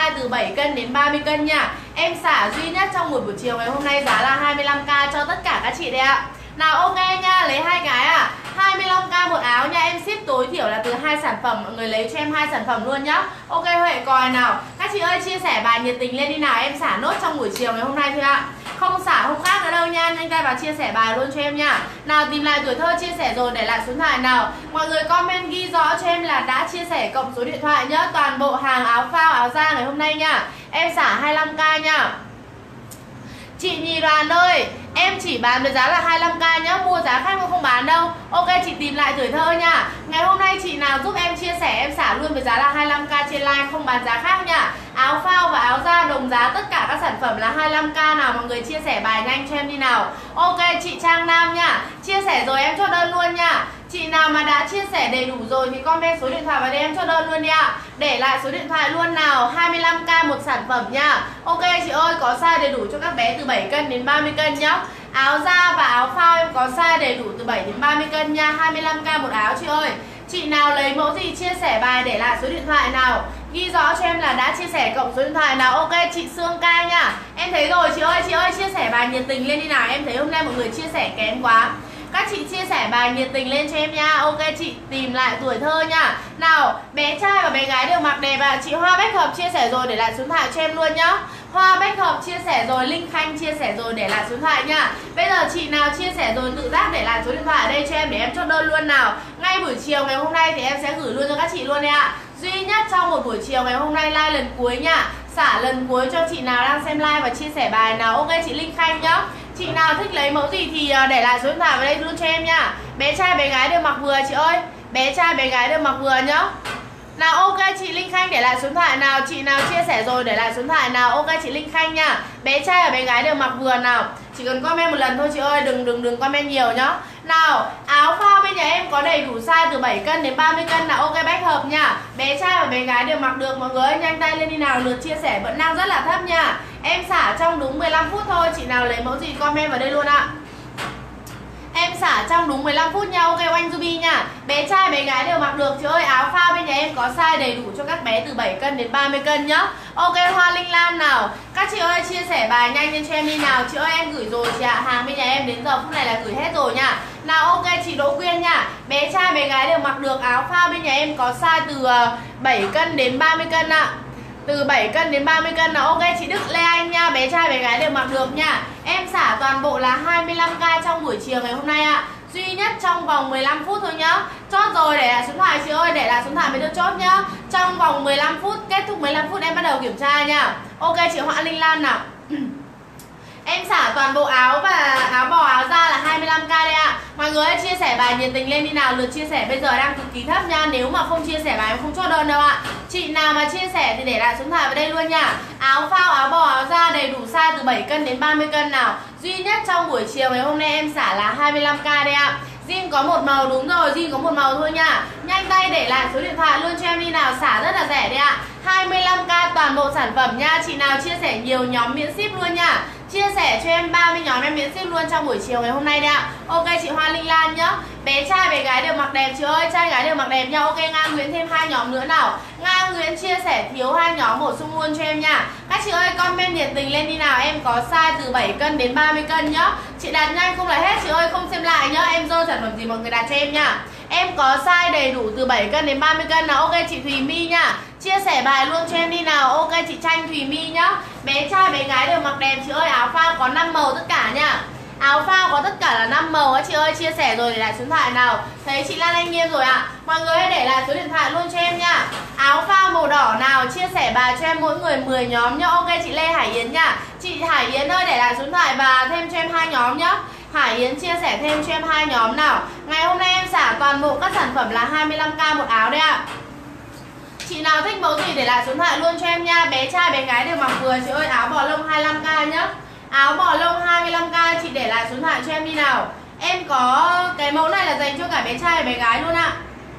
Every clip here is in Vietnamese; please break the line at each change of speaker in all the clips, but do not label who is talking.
từ 7 cân đến 30 cân nha. Em xả duy nhất trong một buổi chiều ngày hôm nay giá là 25k cho tất cả các chị đây ạ. Nào ok nha, lấy 2 cái à. 25k một áo nha, em ship tối thiểu là từ 2 sản phẩm, mọi người lấy cho em 2 sản phẩm luôn nhá. Ok Huệ còi nào. Các chị ơi chia sẻ bài nhiệt tình lên đi nào, em xả nốt trong buổi chiều ngày hôm nay thôi ạ. Không xả không khác nữa đâu nha, nhanh tay vào chia sẻ bài luôn cho em nha. Nào tìm lại tuổi thơ chia sẻ rồi để lại số điện thoại nào. Mọi người comment ghi rõ cho em là đã chia sẻ cộng số điện thoại nhá. Toàn bộ hàng áo phao áo da ngày hôm nay nha. Em xả 25k nha. Chị Nhì Đoàn ơi, em chỉ bán với giá là 25k nhá, mua giá khác không bán đâu. Ok chị tìm lại tuổi thơ nha. Ngày hôm nay chị nào giúp em chia sẻ em xả luôn với giá là 25k trên live, không bán giá khác nha. Áo phao và áo da đồng giá tất cả các sản phẩm là 25k nào, mọi người chia sẻ bài nhanh cho em đi nào. Ok chị Trang Nam nha, chia sẻ rồi em chốt đơn luôn nha. Chị nào mà đã chia sẻ đầy đủ rồi thì comment số điện thoại vào đây em chốt đơn luôn đi ạ. Để lại số điện thoại luôn nào, 25k một sản phẩm nha. Ok chị ơi, có size đầy đủ cho các bé từ 7 cân đến 30 cân nhá. Áo da và áo phao em có size đầy đủ từ 7 đến 30 cân nha, 25k một áo chị ơi. Chị nào lấy mẫu gì chia sẻ bài để lại số điện thoại nào. Ghi rõ cho em là đã chia sẻ cộng số điện thoại nào. Ok chị Sương Ca nha. Em thấy rồi chị ơi chia sẻ bài nhiệt tình lên đi nào. Em thấy hôm nay mọi người chia sẻ kém quá. Các chị chia sẻ bài nhiệt tình lên cho em nha. Ok chị tìm lại tuổi thơ nha. Nào bé trai và bé gái đều mặc đẹp ạ. Chị Hoa Bách Hợp chia sẻ rồi để lại số điện thoại cho em luôn nhá. Hoa Bách Hợp chia sẻ rồi, Linh Khanh chia sẻ rồi để lại số điện thoại nha. Bây giờ chị nào chia sẻ rồi tự giác để lại số điện thoại ở đây cho em để em chốt đơn luôn nào. Ngay buổi chiều ngày hôm nay thì em sẽ gửi luôn cho các chị luôn đấy ạ. Duy nhất trong một buổi chiều ngày hôm nay live lần cuối nha. Xả lần cuối cho chị nào đang xem live và chia sẻ bài nào. Ok chị Linh Khanh nhá. Chị nào thích lấy mẫu gì thì để lại số điện thoại vào đây luôn cho em nha. Bé trai bé gái đều mặc vừa chị ơi. Bé trai bé gái đều mặc vừa nhá. Nào ok chị Linh Khanh để lại số điện thoại nào. Chị nào chia sẻ rồi để lại số điện thoại nào. Ok chị Linh Khanh nha. Bé trai và bé gái đều mặc vừa nào. Chỉ cần comment một lần thôi chị ơi, đừng comment nhiều nhá. Nào áo phao bên nhà em có đầy đủ size từ 7 cân đến 30 cân nào. Ok Bách Hợp nha. Bé trai và bé gái đều mặc được mọi người ơi, nhanh tay lên đi nào. Lượt chia sẻ vẫn đang rất là thấp nha. Em xả trong đúng 15 phút thôi. Chị nào lấy mẫu gì comment vào đây luôn ạ. Em xả trong đúng 15 phút nha. Ok Oanh Ruby nha. Bé trai bé gái đều mặc được chị ơi. Áo phao bên nhà em có size đầy đủ cho các bé từ 7 cân đến 30 cân nhá. Ok Hoa Linh Lam nào. Các chị ơi chia sẻ bài nhanh lên cho em đi nào. Chị ơi em gửi rồi chị ạ. Hàng bên nhà em đến giờ phút này là gửi hết rồi nha. Nào ok chị Đỗ Quyên nha. Bé trai bé gái đều mặc được. Áo phao bên nhà em có size từ 7 cân đến 30 cân ạ. Từ 7 cân đến 30 cân nào. Ok chị Đức Lê Anh nha. Bé trai bé gái đều mặc được nha. Em xả toàn bộ là 25k trong buổi chiều ngày hôm nay ạ. Duy nhất trong vòng 15 phút thôi nhá. Chốt rồi để lại số điện thoại chị ơi. Để lại số điện thoại mới được chốt nhá. Trong vòng 15 phút, kết thúc 15 phút em bắt đầu kiểm tra nha. Ok chị Hoa Linh Lan nào. Em xả toàn bộ áo và áo bò áo da là 25k đây ạ. Mọi người ơi chia sẻ bài nhiệt tình lên đi nào. Lượt chia sẻ bây giờ đang cực kỳ thấp nha. Nếu mà không chia sẻ bài em không chốt đơn đâu ạ. Chị nào mà chia sẻ thì để lại số điện thoại vào đây luôn nha. Áo phao áo bò áo da đầy đủ size từ 7 cân đến 30 cân nào. Duy nhất trong buổi chiều ngày hôm nay em xả là 25k đây ạ. Jean có một màu, đúng rồi, Jean có một màu thôi nha. Nhanh tay để lại số điện thoại luôn cho em đi nào. Xả rất là rẻ đấy ạ. 25k toàn bộ sản phẩm nha. Chị nào chia sẻ nhiều nhóm miễn ship luôn nha. Chia sẻ cho em 30 nhóm em miễn ship luôn trong buổi chiều ngày hôm nay đấy ạ. Ok chị Hoa Linh Lan nhá. Bé trai bé gái đều mặc đẹp chị ơi. Trai gái đều mặc đẹp nha. Ok Nga Nguyễn thêm 2 nhóm nữa nào. Nga Nguyễn chia sẻ thiếu 2 nhóm bổ sung luôn cho em nha. Các chị ơi comment nhiệt tình lên đi nào. Em có size từ 7 cân đến 30 cân nhá. Chị đặt nhanh không là hết chị ơi, không xem lại nhá. Em dơ sản phẩm gì mọi người đặt cho em nha. Em có size đầy đủ từ 7 cân đến 30 cân nào. Ok chị Thùy My nha. Chia sẻ bài luôn cho em đi nào. Ok chị Tranh Thùy My nhá. Bé trai bé gái đều mặc đẹp chị ơi. Áo phao có 5 màu tất cả nha. Áo phao có tất cả là 5 màu á chị ơi. Chia sẻ rồi để lại số điện thoại nào. Thấy chị Lan Anh Nghiêm rồi ạ. Mọi người hãy để lại số điện thoại luôn cho em nha. Áo phao màu đỏ nào. Chia sẻ bài cho em mỗi người 10 nhóm nhá. Ok chị Lê Hải Yến nha. Chị Hải Yến ơi để lại số điện thoại và thêm cho em 2 nhóm nhá. Hải Yến chia sẻ thêm cho em 2 nhóm nào. Ngày hôm nay em xả toàn bộ các sản phẩm là 25k một áo đấy ạ. Chị nào thích mẫu gì để lại số điện thoại luôn cho em nha. Bé trai bé gái đều mặc vừa chị ơi. Áo bò lông 25k nhá. Áo bò lông 25k chị để lại số điện thoại cho em đi nào. Em có cái mẫu này là dành cho cả bé trai và bé gái luôn ạ.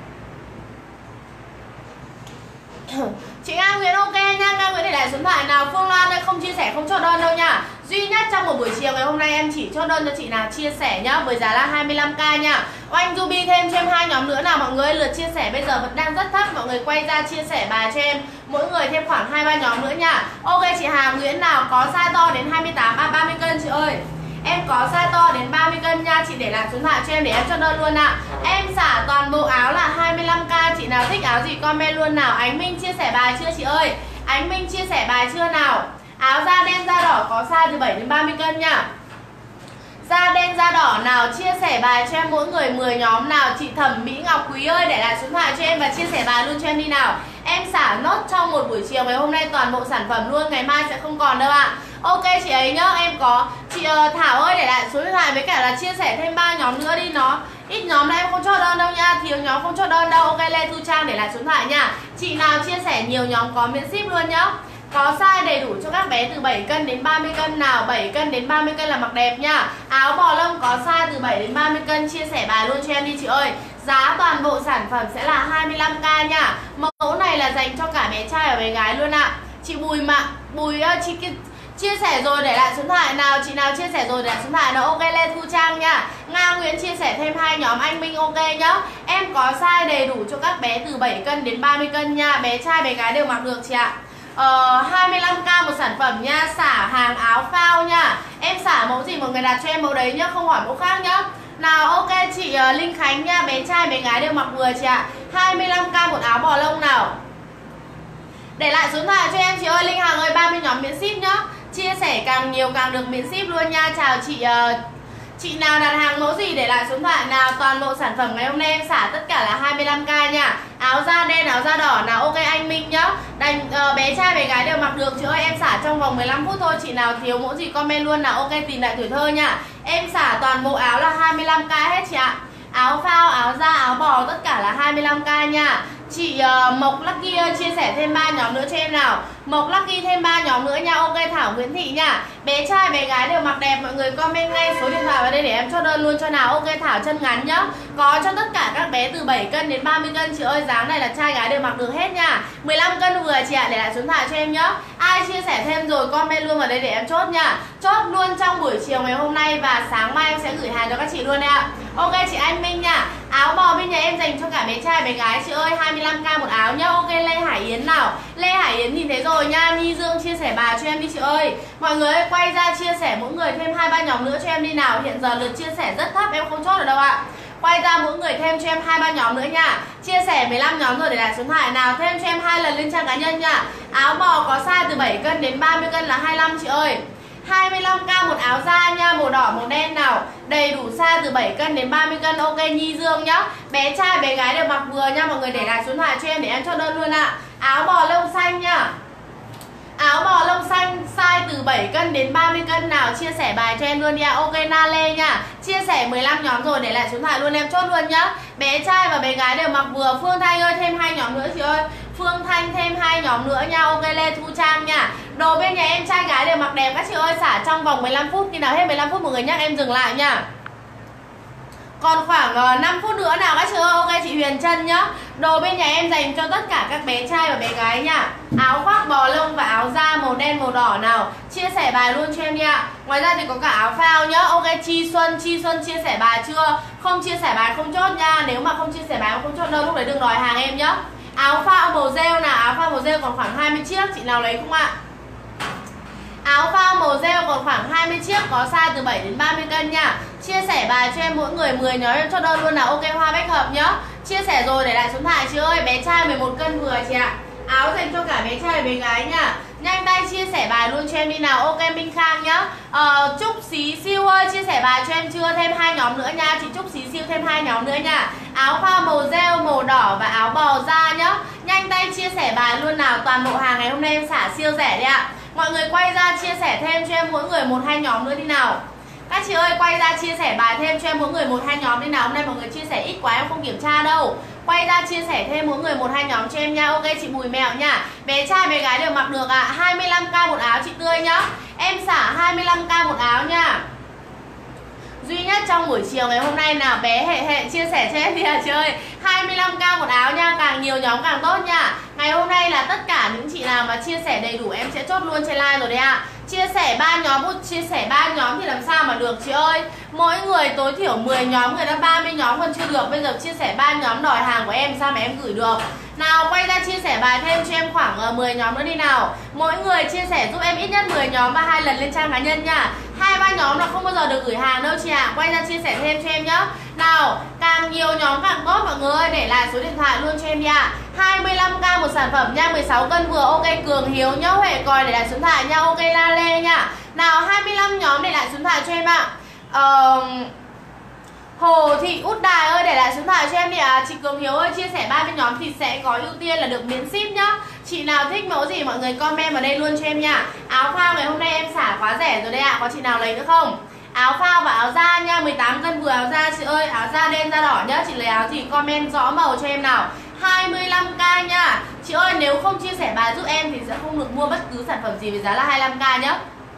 Chị Nga Nguyễn ok nha. Nga Nguyễn để lại số điện thoại nào. Phương Loan đây không chia sẻ không chốt đơn đâu nha. Duy nhất trong một buổi chiều ngày hôm nay em chỉ chốt đơn cho chị nào chia sẻ nhá. Với giá là 25k nha. Oanh Ruby thêm cho em 2 nhóm nữa nào mọi người. Lượt chia sẻ bây giờ vẫn đang rất thấp. Mọi người quay ra chia sẻ bài cho em mỗi người thêm khoảng 2-3 nhóm nữa nha. Ok chị Hà Nguyễn nào có size to đến 30 cân chị ơi. Em có size to đến 30 cân nha, chị để lại số điện thoại cho em để em cho đơn luôn ạ. Em xả toàn bộ áo là 25k, chị nào thích áo gì comment luôn nào. Ánh Minh chia sẻ bài chưa chị ơi? Ánh Minh chia sẻ bài chưa nào? Áo da đen da đỏ có size từ 7 đến 30 cân nha. Da đen da đỏ nào chia sẻ bài cho em mỗi người 10 nhóm nào. Chị Thẩm Mỹ Ngọc Quý ơi để lại số điện thoại cho em và chia sẻ bài luôn cho em đi nào. Em xả nốt trong một buổi chiều ngày hôm nay toàn bộ sản phẩm luôn, ngày mai sẽ không còn đâu ạ. Ok chị ấy nhá, em có chị Thảo ơi để lại số điện thoại với cả là chia sẻ thêm 3 nhóm nữa đi, nó ít nhóm này em không chốt đơn đâu nha, thiếu nhóm không chốt đơn đâu. Ok Lê Thu Trang để lại số điện thoại nha. Chị nào chia sẻ nhiều nhóm có miễn ship luôn nhá. Có size đầy đủ cho các bé từ 7 cân đến 30 cân nào. 7 cân đến 30 cân là mặc đẹp nha. Áo bò lông có size từ 7 đến 30 cân, chia sẻ bài luôn cho em đi chị ơi. Giá toàn bộ sản phẩm sẽ là 25k nha. Mẫu này là dành cho cả bé trai và bé gái luôn ạ. Chị Bùi chị chia sẻ rồi để lại số điện thoại nào. Chị nào chia sẻ rồi để lại số điện thoại nào. Ok Lê Thu Trang nha. Nga Nguyễn chia sẻ thêm 2 nhóm. Anh Minh ok nhá. Em có size đầy đủ cho các bé từ 7 cân đến 30 cân nha. Bé trai bé gái đều mặc được chị ạ. 25k một sản phẩm nha. Xả hàng áo phao nha. Em xả mẫu gì mọi người đặt cho em mẫu đấy nhá, không hỏi mẫu khác nhá. Nào ok chị Linh Khánh nha. Bé trai bé gái đều mặc vừa chị ạ. 25k một áo bò lông nào. Để lại số điện thoại cho em chị ơi. Linh Hằng ơi 30 nhóm miễn ship nhá. Chia sẻ càng nhiều càng được miễn ship luôn nha. Chào chị nào đặt hàng mẫu gì để lại số điện thoại nào. Toàn bộ sản phẩm ngày hôm nay em xả tất cả là 25k nha. Áo da đen áo da đỏ nào. Ok anh Minh nhá. Bé trai bé gái đều mặc được chị ơi. Em xả trong vòng 15 phút thôi. Chị nào thiếu mẫu gì comment luôn nào. Ok tìm lại tuổi thơ nha. Em xả toàn bộ áo là 25k hết chị ạ. Áo phao áo da áo bò tất cả là 25k nha. Chị Mộc Lucky chia sẻ thêm 3 nhóm nữa cho em nào. Mộc Lucky thêm 3 nhóm nữa nha. Ok Thảo Nguyễn Thị nha. Bé trai bé gái đều mặc đẹp. Mọi người comment ngay số điện thoại vào đây để em cho đơn luôn cho nào. Ok Thảo chân ngắn nhá. Có cho tất cả các bé từ 7 cân đến 30 cân chị ơi. Dáng này là trai gái đều mặc được hết nha. 15 cân vừa chị ạ. Để lại số điện thoại cho em nhá. Ai chia sẻ thêm rồi comment luôn vào đây để em chốt nha. Chốt luôn trong buổi chiều ngày hôm nay và sáng mai em sẽ gửi hàng cho các chị luôn đấy ạ. Ok chị Anh Minh nha. Áo bò bên nhà em dành cho cả bé trai bé gái chị ơi. 25k một áo nhá. Ok Lê Hải Yến nào. Lê Hải Yến nhìn thấy rồi nha. Nhi Dương chia sẻ bài cho em đi chị ơi. Mọi người ơi quay ra chia sẻ mỗi người thêm 2-3 nhóm nữa cho em đi nào. Hiện giờ lượt chia sẻ rất thấp em không chốt ở đâu ạ. Quay ra mỗi người thêm cho em 2-3 nhóm nữa nha. Chia sẻ 15 nhóm rồi để lại số điện thoại nào. Thêm cho em 2 lần lên trang cá nhân nha. Áo bò có size từ 7 cân đến 30 cân là 25 chị ơi. 25k một áo da nha, màu đỏ màu đen nào. Đầy đủ size từ 7 cân đến 30 cân. Ok Nhi Dương nhá. Bé trai bé gái đều mặc vừa nha. Mọi người để lại số điện thoại cho em để em cho đơn luôn ạ. Áo bò lông xanh nha. Áo bò lông xanh size từ 7 cân đến 30 cân nào. Chia sẻ bài cho em luôn nha. Ok Na Lê nha. Chia sẻ 15 nhóm rồi để lại số điện thoại luôn em chốt luôn nhá. Bé trai và bé gái đều mặc vừa. Phương Thanh ơi thêm 2 nhóm nữa chị ơi. Phương Thanh thêm 2 nhóm nữa nha. Ok Lê Thu Trang nha. Đồ bên nhà em trai gái đều mặc đẹp các chị ơi. Xả trong vòng 15 phút. Khi nào hết 15 phút mọi người nhắc em dừng lại nha. Còn khoảng 5 phút nữa nào các chị ơi. Ok chị Huyền Trân nhá. Đồ bên nhà em dành cho tất cả các bé trai và bé gái nha. Áo khoác bò lông và áo da màu đen màu đỏ nào. Chia sẻ bài luôn cho em nha. Ngoài ra thì có cả áo phao nhá. Ok Chi Xuân chia sẻ bài chưa? Không chia sẻ bài không chốt nha. Nếu mà không chia sẻ bài không chốt đâu lúc đấy đừng đòi hàng em nhá. Áo phao màu rêu nào. Áo phao màu rêu còn khoảng 20 chiếc. Chị nào lấy không ạ? Áo phao màu rêu còn khoảng 20 chiếc. Có size từ 7 đến 30 cân nha. Chia sẻ bài cho em mỗi người 10 nhóm em cho đơn luôn nào. Ok Hoa Bách Hợp nhá. Chia sẻ rồi để lại số điện thoại chị ơi. Bé trai 11 cân vừa chị ạ. Áo dành cho cả bé trai và bé gái nha. Nhanh tay chia sẻ bài luôn cho em đi nào. Ok Minh Khang nhá. Trúc Xí Siêu ơi chia sẻ bài cho em chưa? Thêm 2 nhóm nữa nha. Chị Trúc Xí Siêu thêm 2 nhóm nữa nha. Áo phao màu rêu màu đỏ và áo bò da nhá. Nhanh tay chia sẻ bài luôn nào. Toàn bộ hàng ngày hôm nay em xả siêu rẻ đấy ạ. Mọi người quay ra chia sẻ thêm cho em mỗi người 1-2 nhóm nữa đi nào. Các chị ơi quay ra chia sẻ bài thêm cho em mỗi người 1-2 nhóm đi nào. Hôm nay mọi người chia sẻ ít quá em không kiểm tra đâu. Quay ra chia sẻ thêm mỗi người 1-2 nhóm cho em nha. Ok chị Bùi Mèo nha. Bé trai bé gái đều mặc được ạ. 25k một áo chị Tươi nhá. Em xả 25k một áo nha. duy nhất trong buổi chiều ngày hôm nay nào. Bé hệ chia sẻ cho em đi à chị ơi. 25k một áo nha, càng nhiều nhóm càng tốt nha. Ngày hôm nay là tất cả những chị nào mà chia sẻ đầy đủ em sẽ chốt luôn trên live rồi đấy ạ. Chia sẻ 3 nhóm, chia sẻ 3 nhóm thì làm sao mà được chị ơi. Mỗi người tối thiểu 10 nhóm, người ta 30 nhóm còn chưa được. Bây giờ chia sẻ 3 nhóm đòi hàng của em sao mà em gửi được. Nào quay ra chia sẻ bài thêm cho em khoảng 10 nhóm nữa đi nào. Mỗi người chia sẻ giúp em ít nhất 10 nhóm và 2 lần lên trang cá nhân nha. 2-3 nhóm là không bao giờ được gửi hàng đâu chị ạ. Quay ra chia sẻ thêm cho em nhá. Nào, càng nhiều nhóm càng tốt mọi người ơi. Để lại số điện thoại luôn cho em đi ạ. 25k một sản phẩm nha, 16 cân vừa. Ok Cường Hiếu nhá, Huệ Còi để lại số điện thoại nha. Ok La Lê nha. Nào 25 nhóm để lại số điện thoại cho em ạ. Hồ Thị Út Đài ơi để lại số điện thoại cho em đi ạ. Chị Cường Hiếu ơi chia sẻ 30 nhóm thì sẽ có ưu tiên là được miễn ship nhá. Chị nào thích mẫu gì mọi người comment vào đây luôn cho em nha. Áo phao ngày hôm nay em xả quá rẻ rồi đấy ạ. Có chị nào lấy nữa không? Áo phao và áo da nha, 18 cân vừa áo da chị ơi. Áo da đen da đỏ nhá. Chị lấy áo gì comment rõ màu cho em nào. 25k nha. Chị ơi nếu không chia sẻ bài giúp em thì sẽ không được mua bất cứ sản phẩm gì với giá là 25k nhá.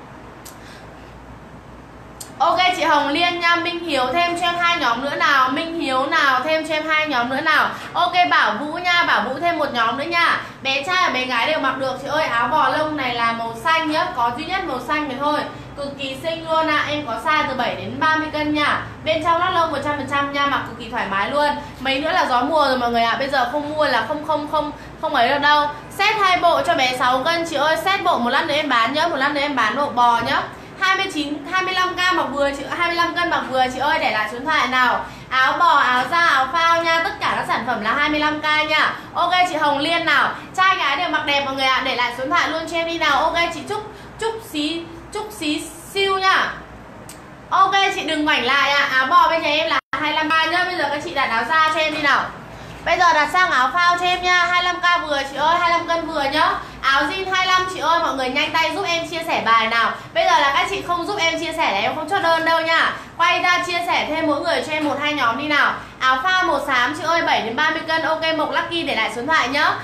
Ok chị Hồng Liên nha. Minh Hiếu thêm cho em 2 nhóm nữa nào. Minh Hiếu nào thêm cho em 2 nhóm nữa nào. Ok Bảo Vũ nha. Bảo Vũ thêm 1 nhóm nữa nha. Bé trai và bé gái đều mặc được chị ơi. Áo bò lông này là màu xanh nhá. Có duy nhất màu xanh này thôi. Cực kỳ xinh luôn ạ. Em có size từ 7 đến 30 cân nha. Bên trong lót lông 100% nha. Mặc cực kỳ thoải mái luôn. Mấy nữa là gió mùa rồi mọi người ạ. Bây giờ không mua là không ấy được đâu. Set 2 bộ cho bé 6 cân chị ơi. Set bộ một lát nữa em bán nhá. Một lát nữa em bán bộ bò nhá. 25k mặc vừa chị, 25 cân mặc vừa chị ơi để lại số điện thoại nào. Áo bò, áo da, áo phao nha. Tất cả các sản phẩm là 25k nha. Ok chị Hồng Liên nào. Trai gái đều mặc đẹp mọi người ạ. Để lại số điện thoại luôn cho em đi nào. Ok chị Trúc Xí siêu nha. Ok chị đừng ngoảnh lại ạ. Áo bò bên nhà em là 25k nhá. Bây giờ các chị đặt áo da cho em đi nào. Bây giờ đặt sang áo phao cho em nha. 25k vừa chị ơi, 25 cân vừa nhá. Áo jean 25 chị ơi, mọi người nhanh tay giúp em chia sẻ bài nào. Bây giờ là các chị không giúp em chia sẻ là em không chốt đơn đâu nha. Quay ra chia sẻ thêm mỗi người cho em 1-2 nhóm đi nào. Áo phao màu xám chị ơi, 7 đến 30 cân. Ok Mộc Lucky để lại số điện thoại nhá.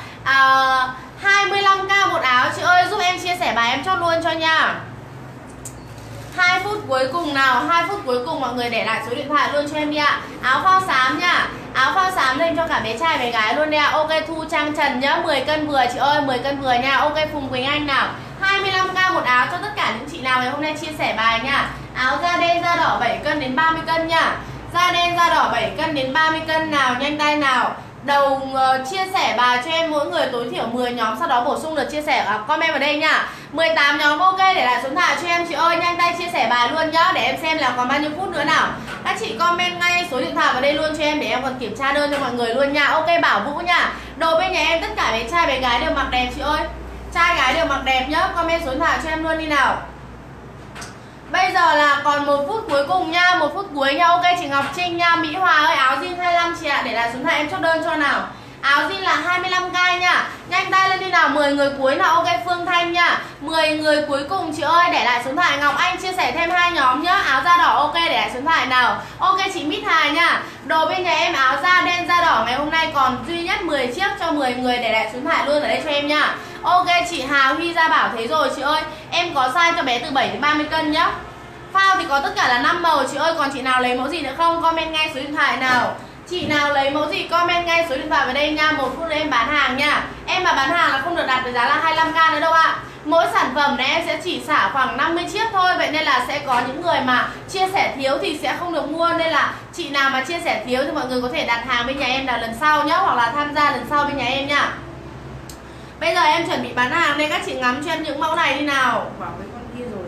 25k một áo chị ơi, giúp em chia sẻ bài em chốt luôn cho nha. 2 phút cuối cùng nào, 2 phút cuối cùng mọi người để lại số điện thoại luôn cho em đi ạ. Áo phao xám nha. Áo phao xám lên cho cả bé trai bé gái luôn đi ạ. Ok Thu Trang Trần nhá, 10 cân vừa chị ơi, 10 cân vừa nha. Ok Phùng Quỳnh Anh nào. 25k một áo cho tất cả những chị nào ngày hôm nay chia sẻ bài nha. Áo da đen da đỏ 7 cân đến 30 cân nha. Da đen da đỏ 7 cân đến 30 cân nào, nhanh tay nào. Đầu chia sẻ bài cho em mỗi người tối thiểu 10 nhóm, sau đó bổ sung được chia sẻ comment vào đây nha. 18 nhóm ok để lại số điện thoại cho em chị ơi, nhanh tay chia sẻ bài luôn nhá, để em xem là còn bao nhiêu phút nữa nào. Các chị comment ngay số điện thoại vào đây luôn cho em để em còn kiểm tra đơn cho mọi người luôn nha. Ok Bảo Vũ nha. Đồ bên nhà em tất cả bé trai bé gái đều mặc đẹp chị ơi. Trai gái đều mặc đẹp nhá, comment số điện thoại cho em luôn đi nào. Bây giờ là còn 1 phút cuối cùng nha, 1 phút cuối nha. Ok chị Ngọc Trinh nha. Mỹ Hòa ơi áo jean 25 chị ạ, để lại số điện thoại em chốt đơn cho nào. Áo jean là 25k nha. Nhanh tay lên đi nào, 10 người cuối nào. Ok Phương Thanh nha. 10 người cuối cùng chị ơi, để lại số điện thoại. Ngọc Anh chia sẻ thêm 2 nhóm nhá. Áo da đỏ ok để lại số điện thoại nào. Ok chị Mít Hà nha. Đồ bên nhà em áo da đen da đỏ ngày hôm nay còn duy nhất 10 chiếc cho 10 người, để lại số điện thoại luôn ở đây cho em nha. Ok chị Hà Huy Gia Bảo thấy rồi chị ơi. Em có size cho bé từ 7 đến 30 cân nhá. Phao thì có tất cả là 5 màu chị ơi. Còn chị nào lấy mẫu gì nữa không? Comment ngay số điện thoại nào. Chị nào lấy mẫu gì comment ngay số điện thoại vào đây nha. 1 phút nữa em bán hàng nha. Em mà bán hàng là không được đặt với giá là 25k nữa đâu ạ. Mỗi sản phẩm này em sẽ chỉ xả khoảng 50 chiếc thôi. Vậy nên là sẽ có những người mà chia sẻ thiếu thì sẽ không được mua. Nên là chị nào mà chia sẻ thiếu thì mọi người có thể đặt hàng bên nhà em là lần sau nhá. Hoặc là tham gia lần sau bên nhà em nha. Bây giờ em chuẩn bị bán hàng đây. Các chị ngắm cho em những mẫu này đi nào. Bảo với con kia rồi.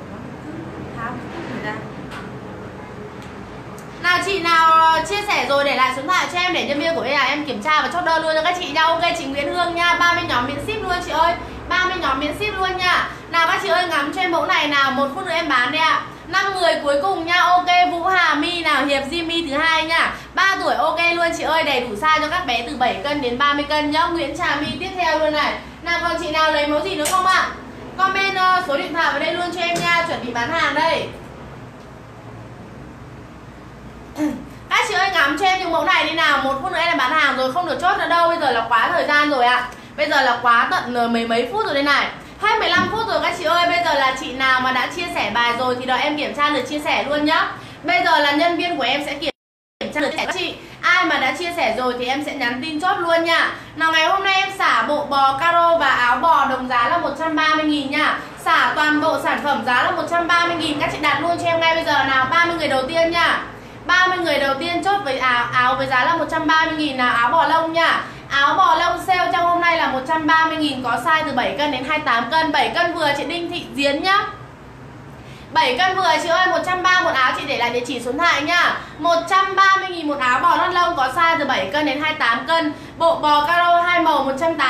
Nào chị nào chia sẻ rồi để lại số điện thoại cho em để nhân viên của em kiểm tra và chốt đơn luôn cho các chị nha. Ok chị Nguyễn Hương nha, 30 nhóm miễn ship luôn chị ơi. 30 nhóm miễn ship luôn nha. Nào các chị ơi ngắm cho em mẫu này nào, 1 phút nữa em bán đây ạ. 5 người cuối cùng nha. Ok Vũ Hà My nào, Hiệp Jimmy thứ hai nha. 3 tuổi ok luôn chị ơi, đầy đủ size cho các bé từ 7 cân đến 30 cân nhá. Nguyễn Trà My tiếp theo luôn này. Nào còn chị nào lấy mẫu gì nữa không ạ? Comment số điện thoại vào đây luôn cho em nha, chuẩn bị bán hàng đây. Các chị ơi ngắm cho em những mẫu này đi nào. 1 phút nữa em là bán hàng rồi, không được chốt nữa đâu. Bây giờ là quá thời gian rồi ạ. Bây giờ là quá tận mấy phút rồi đây này. Hết 15 phút rồi các chị ơi. Bây giờ là chị nào mà đã chia sẻ bài rồi thì đợi em kiểm tra lượt chia sẻ luôn nhá. Bây giờ là nhân viên của em sẽ kiểm tra được các chị. Ai mà đã chia sẻ rồi thì em sẽ nhắn tin chốt luôn nha. Nào ngày hôm nay em xả bộ bò caro và áo bò đồng giá là 130.000 nha. Xả toàn bộ sản phẩm giá là 130.000. Các chị đặt luôn cho em ngay bây giờ nào. 30 người đầu tiên nha. 30 người đầu tiên chốt với áo với giá là 130.000 nào. Áo bò lông nha. Áo bò lông sale trong hôm nay là 130.000, có size từ 7 cân đến 28 cân. 7 cân vừa chị Đinh Thị Diến nhá. 7 cân vừa chị ơi, 130 một áo, chị để lại địa chỉ số điện thoại nha. 130.000 một áo bò lót lông có size từ 7 cân đến 28 cân. Bộ bò caro 2 màu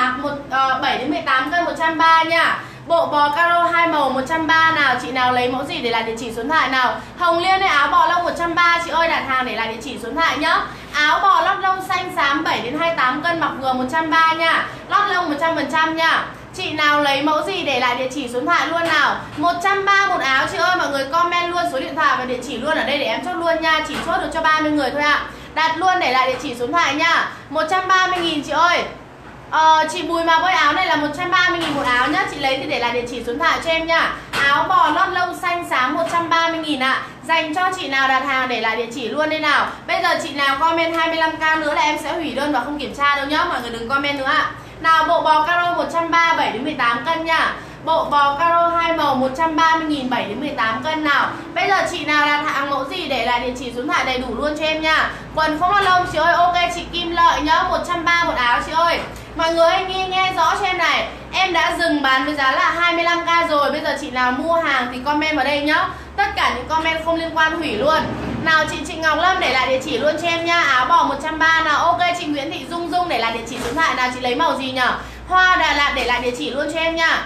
7 đến 18 cân 130 nha. Bộ bò caro 2 màu 130 nào, chị nào lấy mẫu gì để lại địa chỉ số điện thoại nào. Hồng Liên này áo bò lông 130 chị ơi, đặt hàng để lại địa chỉ số điện thoại nhá. Áo bò lót lông xanh xám 7 đến 28 cân mặc vừa 130 nha. Lót lông 100% nha. Chị nào lấy mẫu gì để lại địa chỉ số điện thoại luôn nào. 130 một áo chị ơi, mọi người comment luôn số điện thoại và địa chỉ luôn ở đây để em chốt luôn nha. Chỉ chốt được cho 30 người thôi ạ. Đặt luôn để lại địa chỉ số điện thoại nha. 130.000 chị ơi. Chị Bùi mà với áo này là 130.000 một áo nhá. Chị lấy thì để lại địa chỉ số điện thoại cho em nha. Áo bò lót lông xanh xám 130.000 ạ. Dành cho chị nào đặt hàng để lại địa chỉ luôn đây nào. Bây giờ chị nào comment 25k nữa là em sẽ hủy đơn và không kiểm tra đâu nhá. Mọi người đừng comment nữa ạ. Nào bộ bò caro 137 đến 18 cân nha. Bộ bò caro 2 màu 130.000 7 đến 18 cân nào. Bây giờ chị nào đặt hàng mẫu gì để lại địa chỉ số điện thoại đầy đủ luôn cho em nha. Quần không lót lông chị ơi, ok chị Kim Lợi nhá, 130 một áo chị ơi. Mọi người nghe rõ cho em này. Em đã dừng bán với giá là 25k rồi. Bây giờ chị nào mua hàng thì comment vào đây nhá. Tất cả những comment không liên quan hủy luôn. Nào chị Trịnh Ngọc Lâm để lại địa chỉ luôn cho em nha. Áo bò 130 nào. Ok chị Nguyễn Thị Dung Dung để lại địa chỉ số điện thoại nào. Chị lấy màu gì nhỉ? Hoa Đà Lạt để lại địa chỉ luôn cho em nha.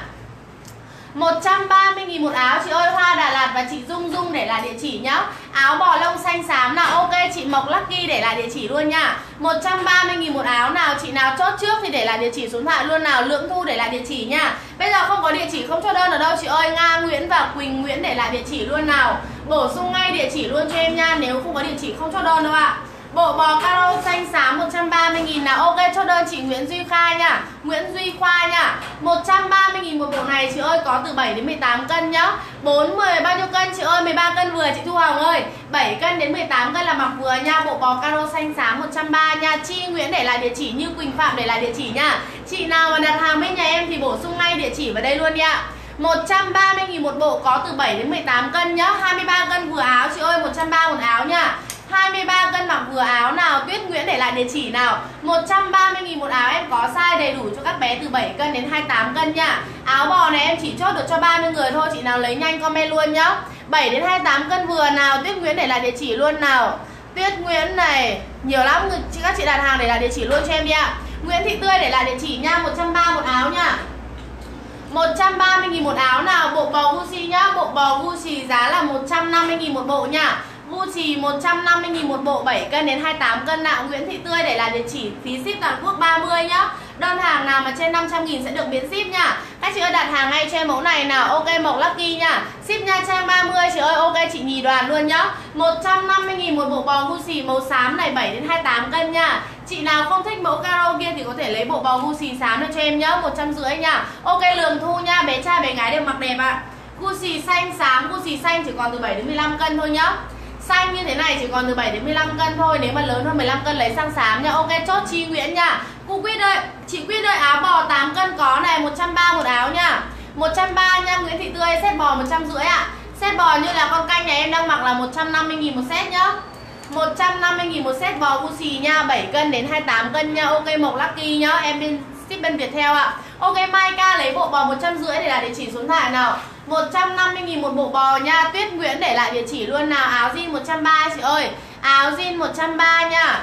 130.000 một áo chị ơi. Hoa Đà Lạt và chị Dung Dung để lại địa chỉ nhá. Áo bò lông xanh xám nào. Ok chị Mộc Lucky để lại địa chỉ luôn nha. 130.000 một áo nào. Chị nào chốt trước thì để lại địa chỉ số điện thoại luôn nào. Lưỡng Thu để lại địa chỉ nha. Bây giờ không có địa chỉ không chốt đơn ở đâu chị ơi. Nga Nguyễn và Quỳnh Nguyễn để lại địa chỉ luôn nào. Bổ sung ngay địa chỉ luôn cho em nha. Nếu không có địa chỉ không chốt đơn đâu ạ. Bộ bò caro xanh xám 130.000 nào. Ok chốt đơn chị Nguyễn Duy Khai nha. Nguyễn Duy Khoa nha. 130.000 một bộ này chị ơi, có từ 7 đến 18 cân nhá. 4, 10 bao nhiêu cân chị ơi? 13 cân vừa chị Thu Hồng ơi. 7 cân đến 18 cân là mặc vừa nha. Bộ bò caro xanh xám 130 nha. Chi Nguyễn để lại địa chỉ, Như Quỳnh Phạm để lại địa chỉ nha. Chị nào mà đặt hàng bên nhà em thì bổ sung ngay địa chỉ vào đây luôn nha. 130.000 một bộ, có từ 7 đến 18 cân nhá. 23 cân vừa áo chị ơi, 130 một áo nha. 23 cân mặc vừa áo nào. Tuyết Nguyễn để lại địa chỉ nào. 130.000 một áo, em có size đầy đủ cho các bé từ 7 cân đến 28 cân nha. Áo bò này em chỉ chốt được cho 30 người thôi. Chị nào lấy nhanh comment luôn nhá. 7 đến 28 cân vừa nào. Tuyết Nguyễn để lại địa chỉ luôn nào. Tuyết Nguyễn này nhiều lắm, các chị đặt hàng để lại địa chỉ luôn cho em đi ạ. Nguyễn Thị Tươi để lại địa chỉ nha. 130 một áo nha. 130.000 một áo nào. Bộ bò Gucci nhá. Bộ bò Gucci giá là 150.000 một bộ nha. Gucci 150.000 một bộ, 7 cân đến 28 cân nào. Nguyễn Thị Tươi để lại địa chỉ, phí ship toàn quốc 30 nhá. Đơn hàng nào mà trên 500.000 sẽ được miễn ship nha. Các chị ơi đặt hàng ngay cho em mẫu này nào. Ok Mộc Lucky nha. Ship Nha Trang 30 chị ơi. Ok chị Nhì Đoàn luôn nhá. 150.000 một bộ bò Gucci màu xám này, 7 đến 28 cân nha. Chị nào không thích mẫu caro kia thì có thể lấy bộ bò Gucci xám này cho em nhá. 150 nha. Ok Lường Thu nha. Bé trai bé gái đều mặc đẹp ạ. Gucci xanh xám, Gucci xanh chỉ còn từ 7 đến 15 cân thôi nhá. Xanh như thế này chỉ còn từ 7 đến 15 cân thôi. Nếu mà lớn hơn 15 cân lấy sang xám nha. Ok chốt Chi Nguyễn nha. Cô Quýt ơi, chị Quýt ơi, áo bò 8 cân có này, 130 một áo nha. 130 nha Nguyễn Thị Tươi. Set bò 150 ạ. Set bò như là con canh nhà em đang mặc là 150.000 một set nhá. 150.000 một set bò Gucci nha. 7 cân đến 28 cân nha. Ok Mộc Lucky nhá. Em bên ship bên Viettel ạ. Ok Mai Ca lấy bộ bò 150 để là địa chỉ số điện thoại nào. 150.000 một bộ bò nha. Tuyết Nguyễn để lại địa chỉ luôn nào. Áo jean 130 chị ơi. Áo jean 130 nha.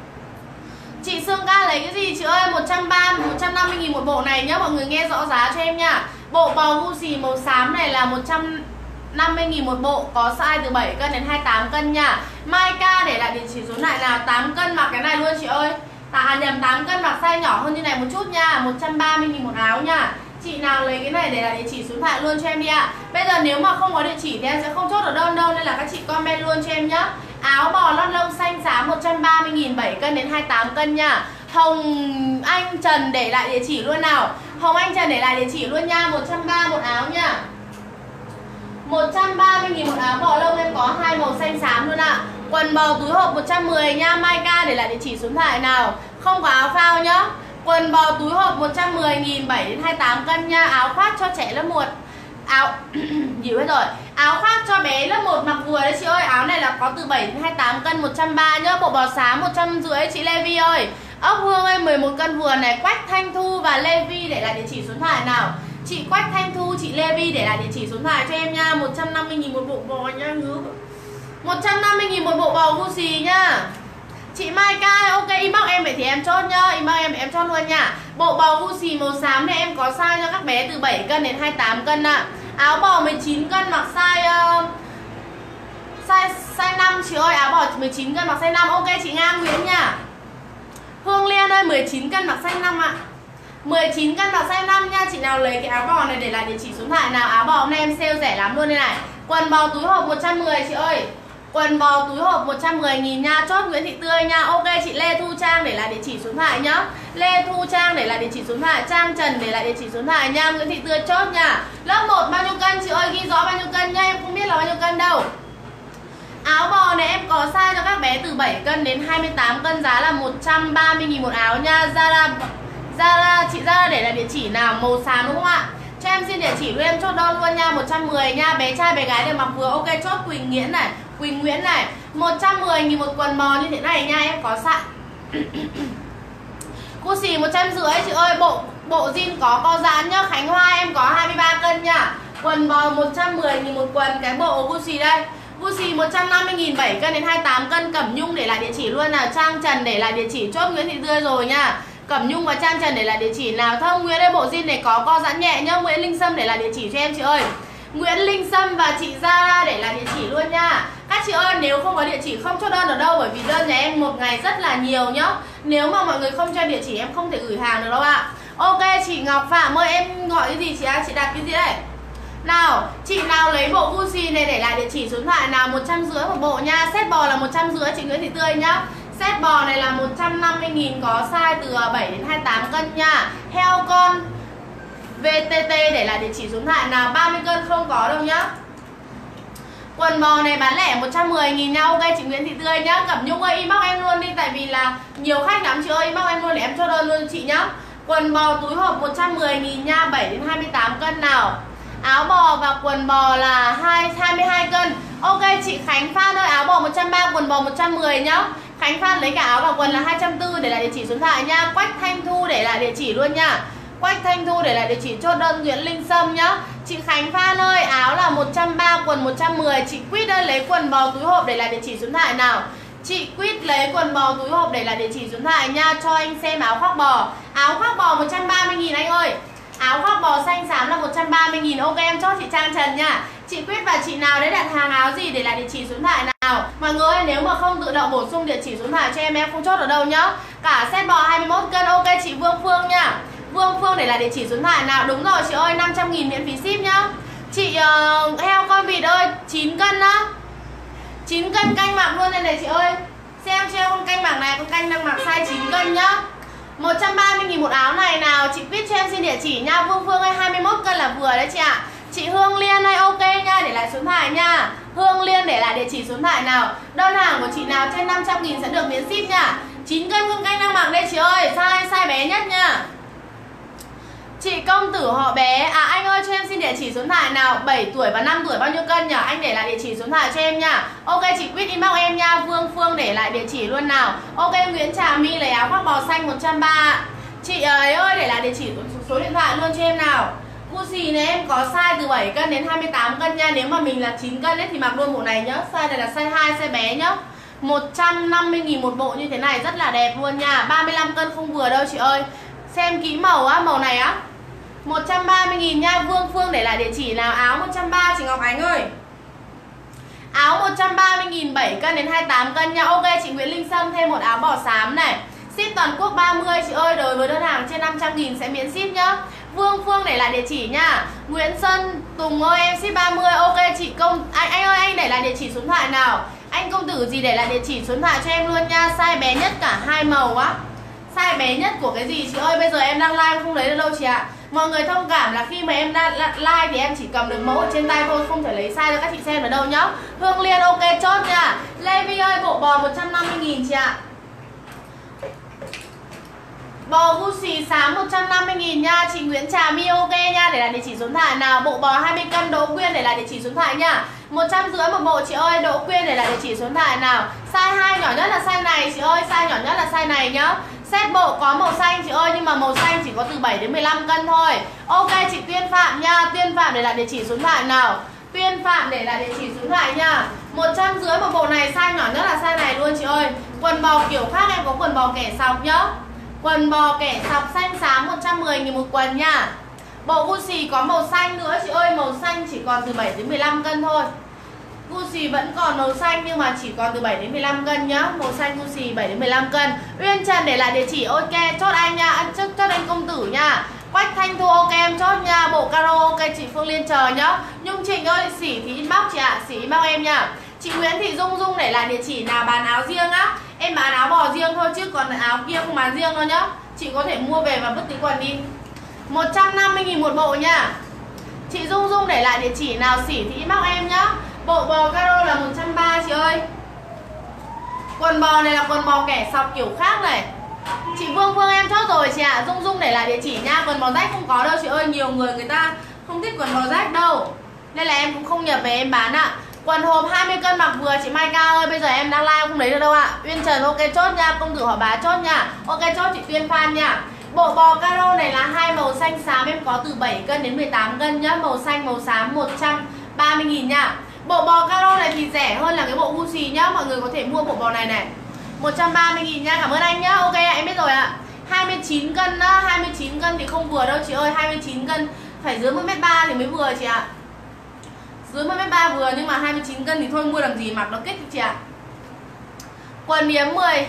Chị Sương Ca lấy cái gì chị ơi? 150.000 một bộ này nhá. Mọi người nghe rõ giá cho em nha. Bộ bò Gucci màu xám này là 150.000 một bộ, có size từ 7 cân đến 28 cân nha. Mai Ca để lại địa chỉ số lại nào. 8 cân mặc cái này luôn chị ơi. Nhầm 8 cân mặc size nhỏ hơn như này một chút nha. 130.000 một áo nha. Chị nào lấy cái này để lại địa chỉ số điện thoại luôn cho em đi ạ. Bây giờ nếu mà không có địa chỉ thì em sẽ không chốt được đơn đâu, nên là các chị comment luôn cho em nhá. Áo bò lót lông xanh xám 130.000, 7 cân đến 28 cân nha. Hồng Anh Trần để lại địa chỉ luôn nào. Hồng Anh Trần để lại địa chỉ luôn nha. 130 một áo nha. 130.000 một áo bò lông, em có hai màu xanh xám luôn ạ. Quần bò túi hộp 110 nha, Maika để lại địa chỉ số điện thoại nào. Không có áo phao nhá. Quần bò túi hộp 110.000, 7 đến 28 cân nha. Áo khoác cho trẻ lớp 1. Áo dịu hết rồi. Áo khoác cho bé lớp 1 mặc vừa đấy chị ơi. Áo này là có từ 7 đến 28 cân, 130 nhá. Bộ bò xám 150 chị Levi ơi. Ốc hương ơi 11 cân vừa này. Quách Thanh Thu và Levi để lại địa chỉ số điện thoại nào. Chị Quách Thanh Thu, chị Levi để lại địa chỉ số điện thoại cho em nha. 150.000 một bộ bò nha. 150.000 một bộ bò Gucci nhá. Chị Mai Ca, ok inbox em vậy thì em chốt nhá. Inbox em chốt luôn nha. Bộ bò Gucci màu xám này em có size cho các bé từ 7 cân đến 28 cân ạ. Áo bò 19 cân mặc size 5 chị ơi. Áo bò 19 cân mặc size 5. Ok chị Nga Nguyễn nha. Hương Liên ơi 19 cân mặc size 5 ạ. 19 cân mặc size 5 nha. Chị nào lấy cái áo bò này để lại địa chỉ số điện thoại nào. Áo bò hôm nay em sale rẻ lắm luôn đây này. Quần bò túi hộp 110 chị ơi. Quần bò túi hộp 110.000 nha. Chốt Nguyễn Thị Tươi nha. Ok chị Lê Thu Trang để lại địa chỉ số điện thoại nhá. Lê Thu Trang để lại địa chỉ số điện thoại. Trang Trần để lại địa chỉ số điện thoại nha. Nguyễn Thị Tươi chốt nha. Lớp 1 bao nhiêu cân chị ơi, ghi rõ bao nhiêu cân nha. Em không biết là bao nhiêu cân đâu. Áo bò này em có size cho các bé từ 7 cân đến 28 cân. Giá là 130.000 một áo nha. Zara chị Zara để lại địa chỉ nào. Màu xám đúng không ạ? Cho em xin địa chỉ luôn, em chốt đơn luôn nha. 110 nha. Bé trai bé gái đều mặc vừa. Ok chốt Quỳnh Nguyễn này. Quỳnh Nguyễn này 110.000 một quần bò như thế này nha. Em có sẵn Gucci 150 chị ơi. Bộ jean có co giãn nhá. Khánh Hoa em có 23 cân nha. Quần bò 110.000 một quần. Cái bộ Gucci đây Gucci 150.000, 7 cân đến 28 cân. Cẩm Nhung để lại địa chỉ luôn nào. Trang Trần để lại địa chỉ. Chốt Nguyễn Thị Tươi rồi nha. Cẩm Nhung và Trang Trần để lại địa chỉ nào. Thông Nguyễn ơi bộ jean này có co giãn nhẹ nhá. Nguyễn Linh Sâm để lại địa chỉ cho em chị ơi. Nguyễn Linh Sâm và chị Zara để lại địa chỉ luôn nha. Các chị ơi nếu không có địa chỉ không chốt đơn ở đâu. Bởi vì đơn nhà em một ngày rất là nhiều nhá. Nếu mà mọi người không cho địa chỉ em không thể gửi hàng được đâu ạ. Ok chị Ngọc Phạm ơi em gọi cái gì chị ạ? Chị đặt cái gì đây? Nào, chị nào lấy bộ Gucci này để lại địa chỉ số điện thoại nào. 150 một bộ nha. Set bò là 150 chị Nguyễn Thị Tươi nhá. Set bò này là 150.000 có size từ 7 đến 28 cân nha. Heo con VTT để lại địa chỉ số điện thoại nào. 30 cân không có đâu nhá. Quần bò này bán lẻ 110.000 nha. Ok chị Nguyễn Thị Tươi nhá. Cẩm Nhung ơi inbox em luôn đi. Tại vì là nhiều khách lắm chị ơi. Inbox em luôn để em chốt đơn luôn cho chị nhá. Quần bò túi hộp 110.000 nha. 7 đến 28 cân nào. Áo bò và quần bò là 22 cân. Ok chị Khánh Phan ơi áo bò 130, quần bò 110 nhá. Khánh Phan lấy cả áo và quần là 240 để lại địa chỉ số điện thoại nha. Quách Thanh Thu để lại địa chỉ luôn nha. Quách Thanh Thu để lại địa chỉ chốt đơn Nguyễn Linh Sâm nhá. Chị Khánh Phan ơi áo là 130, quần 110. Chị Quýt ơi lấy quần bò túi hộp để lại địa chỉ số điện thoại nào. Chị Quýt lấy quần bò túi hộp để lại địa chỉ số điện thoại nha. Cho anh xem áo khoác bò. Áo khoác bò 130.000 anh ơi. Áo khoác bò xanh xám là 130.000. Ok em chốt chị Trang Trần nha. Chị Quyết và chị nào đấy đặt hàng áo gì để lại địa chỉ số điện thoại nào. Mọi người ơi nếu mà không tự động bổ sung địa chỉ số điện thoại cho em không chốt ở đâu nhá. Cả set bò 21 cân. Ok chị Vương Phương nha. Vương Phương để lại địa chỉ số điện thoại nào. Đúng rồi chị ơi 500.000 miễn phí ship nhá. Chị heo con vịt ơi 9 cân á. 9 cân canh mặc luôn đây này chị ơi. Xem cho em con canh mặc này. Con canh đang mặc size 9 cân nhá. 130.000 một áo này nào. Chị viết cho em xin địa chỉ nha. Vương Phương ơi 21 cân là vừa đấy chị ạ. Chị Hương Liên ơi ok nha. Để lại số điện thoại nha. Hương Liên để lại địa chỉ số điện thoại nào. Đơn hàng của chị nào trên 500.000 sẽ được miễn ship nha. 9 cân con canh đang mặc đây chị ơi. Size bé nhất nha. Chị công tử họ bé. À anh ơi cho em xin địa chỉ số điện thoại nào. 7 tuổi và 5 tuổi bao nhiêu cân nhỉ? Anh để lại địa chỉ số điện thoại cho em nha. Ok chị Quyết inbox em nha. Vương Phương để lại địa chỉ luôn nào. Ok Nguyễn Trà My lấy áo khoác bò xanh 130. Chị ấy ơi để lại địa chỉ số điện thoại luôn cho em nào. Gucci này em có size từ 7 cân đến 28 cân nha. Nếu mà mình là 9 cân ấy thì mặc luôn bộ này nhá. Size này là size 2 size bé nhá. 150.000 một bộ như thế này rất là đẹp luôn nha. 35 cân không vừa đâu chị ơi. Xem kỹ màu á, màu này á 130.000 nha. Vương Phương để lại địa chỉ nào. Áo 130 chị Ngọc Ánh ơi. Áo 130.000 7 cân đến 28 cân nha. Ok chị Nguyễn Linh Sâm thêm một áo bò xám này. Ship toàn quốc 30 chị ơi. Đối với đơn hàng trên 500.000 sẽ miễn ship nhá. Vương Phương để lại địa chỉ nha. Nguyễn Sơn Tùng ơi em ship 30. Ok chị Công anh ơi anh để lại địa chỉ số điện thoại nào. Anh công tử gì để lại địa chỉ số điện thoại cho em luôn nha. Size bé nhất cả hai màu á. Size bé nhất của cái gì chị ơi? Bây giờ em đang live không lấy được đâu chị ạ. Mọi người thông cảm là khi mà em đang live thì em chỉ cầm được mẫu ở trên tay thôi, không thể lấy size cho các chị xem được đâu nhá. Hương Liên ok chốt nha. Lê Vi ơi, bộ bò 150.000 chị ạ. Bò Gucci xám 150.000 nha. Chị Nguyễn Trà My ok nha, để lại địa chỉ số điện thoại nào. Bộ bò 20 cân Đỗ Quyên để lại địa chỉ số điện thoại nha. 150 một bộ chị ơi, Đỗ Quyên để lại địa chỉ số điện thoại nào. Size 2 nhỏ nhất là size này chị ơi, size nhỏ nhất là size này nhá. Set bộ có màu xanh chị ơi, nhưng mà màu xanh chỉ có từ 7 đến 15 cân thôi. Ok chị Tuyên Phạm nha, Tuyên Phạm để lại địa chỉ số điện thoại nào. Tuyên Phạm để lại địa chỉ số điện thoại nha. 150 một bộ này, size nhỏ nhất là size này luôn chị ơi. Quần bò kiểu khác em có quần bò kẻ sọc nhá. Quần bò kẻ sọc xanh xám 110.000 một quần nha. Bộ Gucci có màu xanh nữa chị ơi, màu xanh chỉ còn từ 7 đến 15 cân thôi. Gucci vẫn còn màu xanh nhưng mà chỉ còn từ 7 đến 15 cân nhá. Màu xanh Gucci 7 đến 15 cân. Uyên Trần để lại địa chỉ ok, chốt anh nha, chốt anh Công Tử nha. Quách Thanh Thu ok em chốt nha. Bộ caro ok chị Phương Liên chờ nhá. Nhung Trịnh ơi, xỉ thì inbox chị ạ, xỉ inbox em nha. Chị Nguyễn Thị Dung để lại địa chỉ nào bán áo riêng á. Em bán áo bò riêng thôi chứ còn áo kia không bán riêng đâu nhá. Chị có thể mua về và vứt tí quần đi. 150.000 một bộ nha. Chị Dung để lại địa chỉ nào xỉ thì inbox em nhá. Bộ bò caro là 130 chị ơi. Quần bò này là quần bò kẻ sọc kiểu khác này. Chị Vương em chốt rồi chị ạ. Dung để lại địa chỉ nha. Quần bò rách không có đâu chị ơi. Nhiều người ta không thích quần bò rách đâu, nên là em cũng không nhập về em bán ạ. Quần hộp 20 cân mặc vừa chị Mai Ca ơi. Bây giờ em đang live không lấy được đâu ạ. Uyên Trần ok chốt nha. Công Tử Họ Bá chốt nha. Ok chốt chị Tuyên Phan nha. Bộ bò caro này là hai màu xanh xám, em có từ 7 cân đến 18 cân nhá. Màu xanh màu xám 130.000 nha. Bộ bò caro này thì rẻ hơn là cái bộ Gucci nhá. Mọi người có thể mua bộ bò này này 130.000 nha. Cảm ơn anh nhá. Ok em biết rồi ạ. 29 cân á, 29 cân thì không vừa đâu chị ơi. 29 cân phải dưới 1m3 thì mới vừa chị ạ. Dưới 1m3 vừa, nhưng mà 29 cân thì thôi mua làm gì, mặc nó kích chị ạ. Quần yếm 10.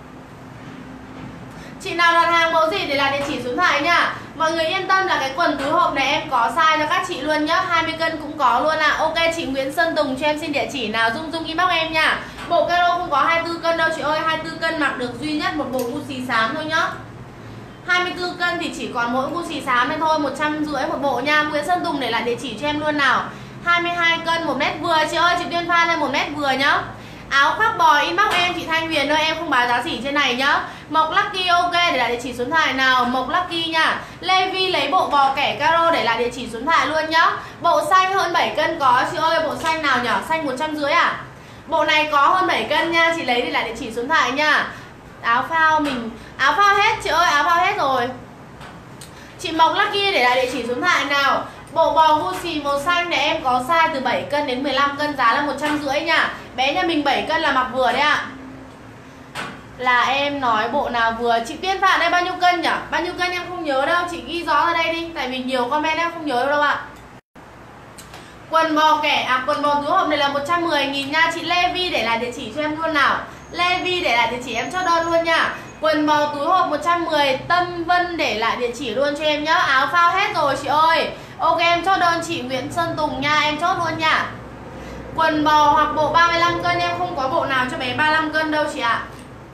Chị nào đặt hàng mẫu gì để lại địa chỉ số điện thoại nha. Mọi người yên tâm là cái quần túi hộp này em có size cho các chị luôn nhá. 20 cân cũng có luôn ạ. Ok chị Nguyễn Sơn Tùng cho em xin địa chỉ nào. Dung inbox em nha. Bộ caro không có 24 cân đâu chị ơi. 24 cân mặc được duy nhất một bộ Gucci xám thôi nhá. 24 cân thì chỉ còn mỗi Gucci xám nên thôi. 150 một bộ nha. Nguyễn Sơn Tùng để lại địa chỉ cho em luôn nào. 22 cân 1 mét vừa chị ơi. Chị Tuyên Phan lên 1 mét vừa nhá. Áo khoác bò inbox em chị Thanh Huyền ơi, em không báo giá sỉ trên này nhá. Mộc Lucky ok để lại địa chỉ số điện thoại nào. Mộc Lucky nha. Lê Vi lấy bộ bò kẻ caro để lại địa chỉ số điện thoại luôn nhá. Bộ xanh hơn 7 cân có chị ơi. Bộ xanh nào nhỏ, xanh 150 à. Bộ này có hơn 7 cân nha. Chị lấy để lại địa chỉ số điện thoại nha. Áo phao áo phao hết chị ơi, áo phao hết rồi. Chị Mộc Lucky để lại địa chỉ số điện thoại nào. Bộ bò Gucci màu xanh này em có size từ 7 cân đến 15 cân, giá là 150 nha. Bé nhà mình 7 cân là mặc vừa đấy ạ. Là em nói bộ nào vừa. Chị Tuyên Phạm đây bao nhiêu cân nhỉ? Bao nhiêu cân em không nhớ đâu. Chị ghi rõ ra đây đi. Tại vì nhiều comment em không nhớ đâu ạ. Quần bò kẻ, quần bò túi hộp này là 110.000 nha. Chị Lê Vi để lại địa chỉ cho em luôn nào. Lê Vi để lại địa chỉ em chốt đơn luôn nha. Quần bò túi hộp 110. Tâm Vân để lại địa chỉ luôn cho em nhá. Áo phao hết rồi chị ơi. Ok em chốt đơn chị Nguyễn Sơn Tùng nha. Em chốt luôn nha. Quần bò hoặc bộ 35 cân em không có bộ nào cho bé 35 cân đâu chị ạ.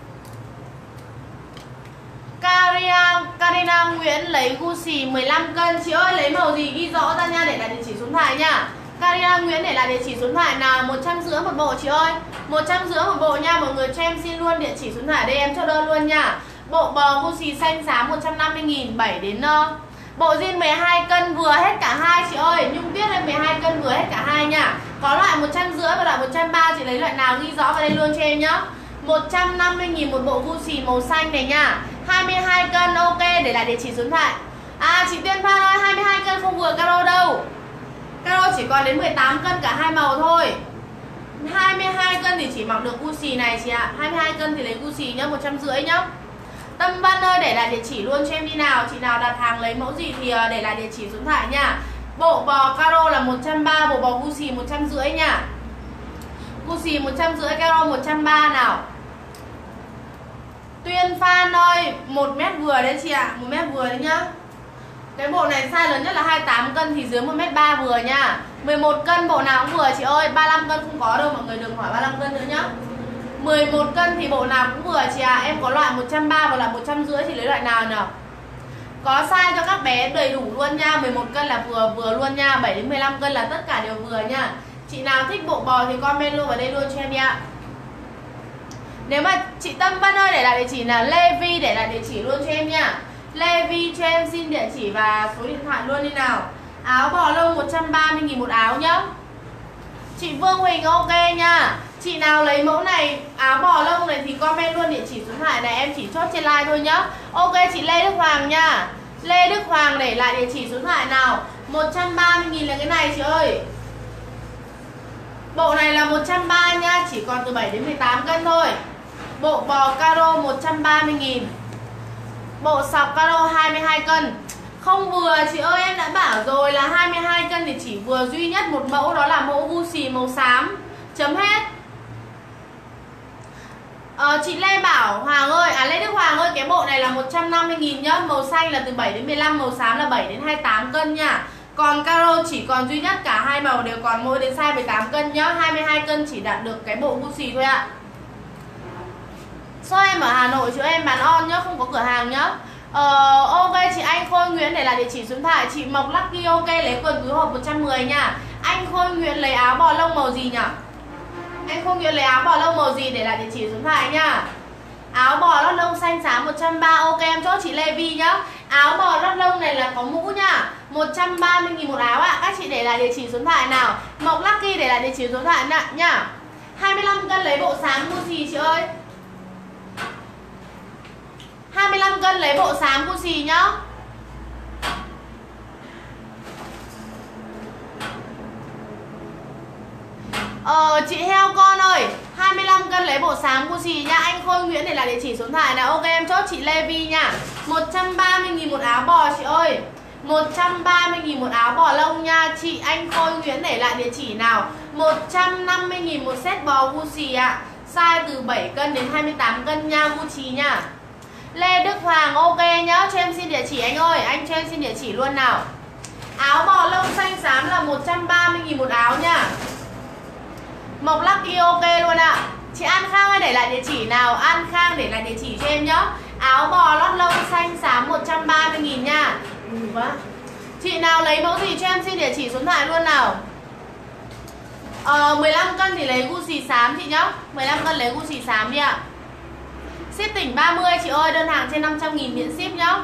Karina Nguyễn lấy Gucci 15 cân. Chị ơi lấy màu gì ghi rõ ra nha, để lại địa chỉ số điện thoại nha. Karina Nguyễn để lại địa chỉ số điện thoại nào. 150 một bộ chị ơi. 150 một bộ nha. Mọi người cho em xin luôn địa chỉ số điện thoại đây em cho đơn luôn nha. Bộ bò Gucci xanh xám 150.000 7 đến bộ jean 12 cân vừa hết cả hai chị ơi. Nhung Tuyết lên 12 cân vừa hết cả hai nha. Có loại 150 và loại 130, chị lấy loại nào ghi rõ vào đây luôn cho em nhá. 150.000 một bộ Gucci màu xanh này nha. 22 cân ok để lại địa chỉ số điện thoại. Chị Tuyên Phan ơi, 22 cân không vừa caro đâu. Caro chỉ còn đến 18 cân cả hai màu thôi. 22 cân thì chỉ mặc được Gucci này chị ạ. 22 cân thì lấy Gucci nhá, 150 nhá. Tâm Văn ơi để lại địa chỉ luôn cho em đi nào. Chị nào đặt hàng lấy mẫu gì thì để lại địa chỉ số điện thoại nha. Bộ bò caro là 130, bộ bò Gucci 150 nha. Gucci 150, caro 130 nào. Tuyên Phan ơi, 1 mét vừa đấy chị ạ. 1 mét vừa đấy nhá. Cái bộ này size lớn nhất là 28 cân thì dưới 1m3 vừa nha. 11 cân bộ nào cũng vừa chị ơi. 35 cân không có đâu mọi người, đừng hỏi 35 cân nữa nhá. 11 cân thì bộ nào cũng vừa chị à. Em có loại 130 và loại 150 thì lấy loại nào nào? Có size cho các bé đầy đủ luôn nha. 11 cân là vừa luôn nha. 7 đến 15 cân là tất cả đều vừa nha. Chị nào thích bộ bò thì comment luôn vào đây luôn cho em nha. Nếu mà chị Tâm Vân ơi để lại địa chỉ là Lê Vi, để lại địa chỉ luôn cho em nha. Lê Vi cho em xin địa chỉ và số điện thoại luôn đi nào. Áo bò lông 130.000 một áo nhá. Chị Vương Huỳnh ok nha. Chị nào lấy mẫu này áo bò lông này thì comment luôn địa chỉ số điện thoại này, em chỉ chốt trên like thôi nhá. Ok chị Lê Đức Hoàng nha. Lê Đức Hoàng để lại địa chỉ số điện thoại nào. 130.000 là cái này chị ơi. Bộ này là 130 nha, chỉ còn từ 7 đến 18 cân thôi. Bộ bò caro 130.000. Bộ sọc caro 22 cân. Không vừa chị ơi, em đã bảo rồi là 22 cân thì chỉ vừa duy nhất một mẫu, đó là mẫu Gucci màu xám. Chấm hết. Chị Lê Bảo Hoàng ơi, Lê Đức Hoàng ơi, cái bộ này là 150.000 nhá. Màu xanh là từ 7 đến 15, màu xám là 7 đến 28 cân nha. Còn caro chỉ còn duy nhất cả hai màu đều còn mỗi đến size 18 cân nhá. 22 cân chỉ đạt được cái bộ Gucci thôi ạ. Shop em ở Hà Nội chứ em bán on nhá, không có cửa hàng nhá. Ok chị Anh Khôi Nguyễn để lại địa chỉ số điện thoại. Chị Mộc Lucky ok lấy quần túi hộp 110 nha. Anh Khôi Nguyễn lấy áo bò lông màu gì nhỉ? Anh Khôi Nguyễn lấy áo bò lông màu gì để lại địa chỉ số điện thoại nha. Áo bò lót lông xanh xám 130. Ok em chốt chị Lê Vi nhá. Áo bò lót lông này là có mũ nha. 130.000 một áo ạ. Các chị để lại địa chỉ số điện thoại nào. Mộc Lucky để lại địa chỉ số điện thoại nha. 25 cân lấy bộ xám Gucci chị ơi. 25 cân lấy bộ xám Gucci nhá. Chị Heo con ơi, 25 cân lấy bộ xám Gucci nha. Anh Khôi Nguyễn để lại địa chỉ số điện thoại nào. Ok em chốt chị Lê Vi nha. 130.000 một áo bò chị ơi. 130.000 một áo bò lông nha. Chị Anh Khôi Nguyễn để lại địa chỉ nào. 150.000 một set bò Gucci ạ. Size từ 7 cân đến 28 cân nha, Gucci nha. Lê Đức Hoàng ok nhá, cho em xin địa chỉ anh ơi. Anh cho em xin địa chỉ luôn nào. Áo bò lông xanh xám là 130.000 một áo nha. Mộc Lucky ok luôn ạ. Chị An Khang ơi để lại địa chỉ nào. An Khang để lại địa chỉ cho em nhá. Áo bò lót lông xanh xám 130.000 nha. Quá. Chị nào lấy mẫu gì cho em xin địa chỉ số điện thoại luôn nào. 15 cân thì lấy Gucci xám chị nhá. 15 cân lấy Gucci xám đi ạ. Ship tỉnh 30 chị ơi, đơn hàng trên 500.000 miễn ship nhá.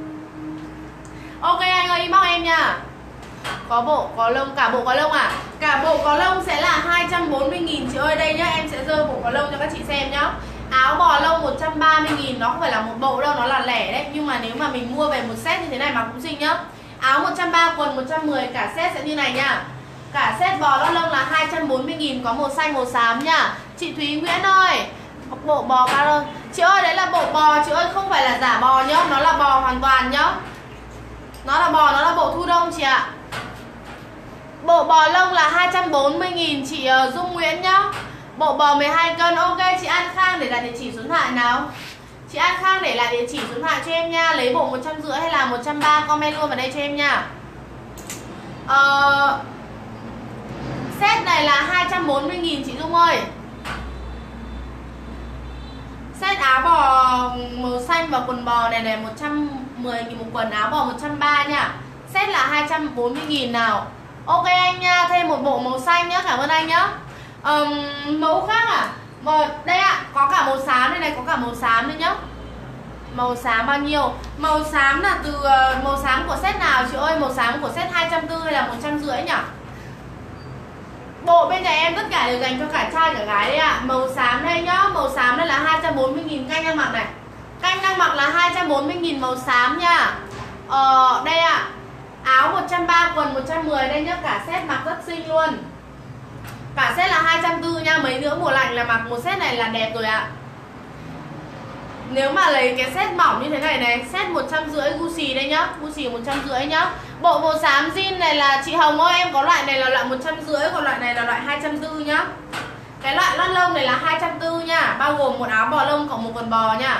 Ok anh ơi inbox em nha. Có bộ có lông, cả bộ có lông à? Cả bộ có lông sẽ là 240.000 chị ơi. Đây nhá, em sẽ rơi bộ có lông cho các chị xem nhá. Áo bò lông 130.000, nó không phải là một bộ đâu, nó là lẻ đấy. Nhưng mà nếu mà mình mua về một set như thế này mà cũng xinh nhá. Áo 130, quần 110, cả set sẽ như này nha. Cả set bò lót lông là 240.000, có màu xanh màu xám nha. Chị Thúy Nguyễn ơi, bộ bò caro. Chị ơi đấy là bộ bò chị ơi, không phải là giả bò nhá, nó là bò hoàn toàn nhá. Nó là bò, nó là bộ thu đông chị ạ. Bộ bò lông là 240.000 chị Dung Nguyễn nhá. Bộ bò 12 cân. Ok chị An Khang để lại địa chỉ số điện thoại nào. Chị An Khang để lại địa chỉ số điện thoại cho em nha. Lấy bộ 150 hay là 130 comment luôn vào đây cho em nha. Set này là 240.000 chị Dung ơi. Set áo bò màu xanh và quần bò này này 110.000 một quần, áo bò 130 nha. Set là 240.000 nào. Ok anh nha, thêm một bộ màu xanh nhá, cảm ơn anh nhá. Mẫu khác à? Đây ạ, có cả màu xám đây này, có cả màu xám nữa nhá. Màu xám bao nhiêu? Màu xám là từ màu xám của set nào chị ơi? Màu xám của set 240 hay là 150 nhỉ? Bộ bên nhà em tất cả đều dành cho cả trai cả gái đấy ạ. Màu xám đây nhá, màu xám đây là 240.000 canh đang mặc này. Canh đang mặc là 240.000 màu xám nha. Đây ạ. Áo 130, quần 110 đây nhá, cả set mặc rất xinh luôn. Cả set là 240 nha, mấy nữa mùa lạnh là mặc một set này là đẹp rồi ạ. Nếu mà lấy cái set mỏng như thế này này, set 150 Gucci đây nhá, Gucci 150 nhá. Bộ màu xám jean này là chị Hồng ơi, em có loại này là loại 150, còn loại này là loại 240 nhá. Cái loại lót lông này là 240 nha, bao gồm một áo bò lông cộng một quần bò nha.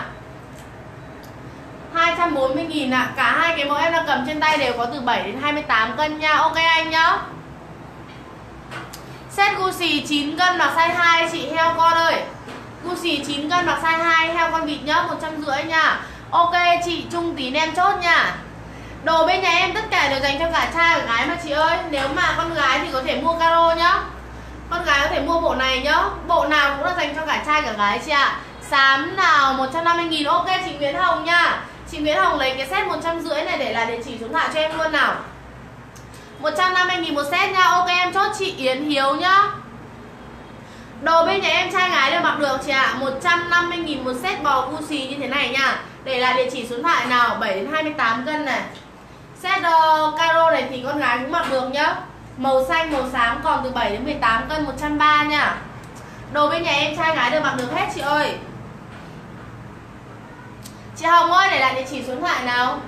240.000 ạ. Cả hai cái mẫu em đang cầm trên tay đều có từ 7 đến 28 cân nha. Ok anh nhá. Set Gucci 9 cân là size 2 chị Heo con ơi. Gucci 9 cân mặc size 2 heo con vịt nhá, 150 nha. Ok chị Trung Tí nem chốt nha. Đồ bên nhà em tất cả đều dành cho cả trai và gái mà chị ơi. Nếu mà con gái thì có thể mua caro nhá. Con gái có thể mua bộ này nhá. Bộ nào cũng là dành cho cả trai cả gái chị ạ. Xám nào 150.000. Ok chị Nguyễn Hồng nha. Chị Nguyễn Hồng lấy cái set 150 này để là địa chỉ số điện thoại cho em luôn nào. 150.000 một set nha. Ok em chốt chị Yến Hiếu nhá. Đồ bên nhà em trai gái đều mặc được chị ạ. 150.000 một set bò Gucci như thế này nha. Để lại địa chỉ số điện thoại nào. 7 đến 28 cân này. Set caro này thì con gái cũng mặc được nhá. Màu xanh, màu xám còn từ 7 đến 18 cân 130 nha. Đồ bên nhà em trai gái đều mặc được hết chị ơi. Chị Hồng ơi để lại địa chỉ số điện thoại nào.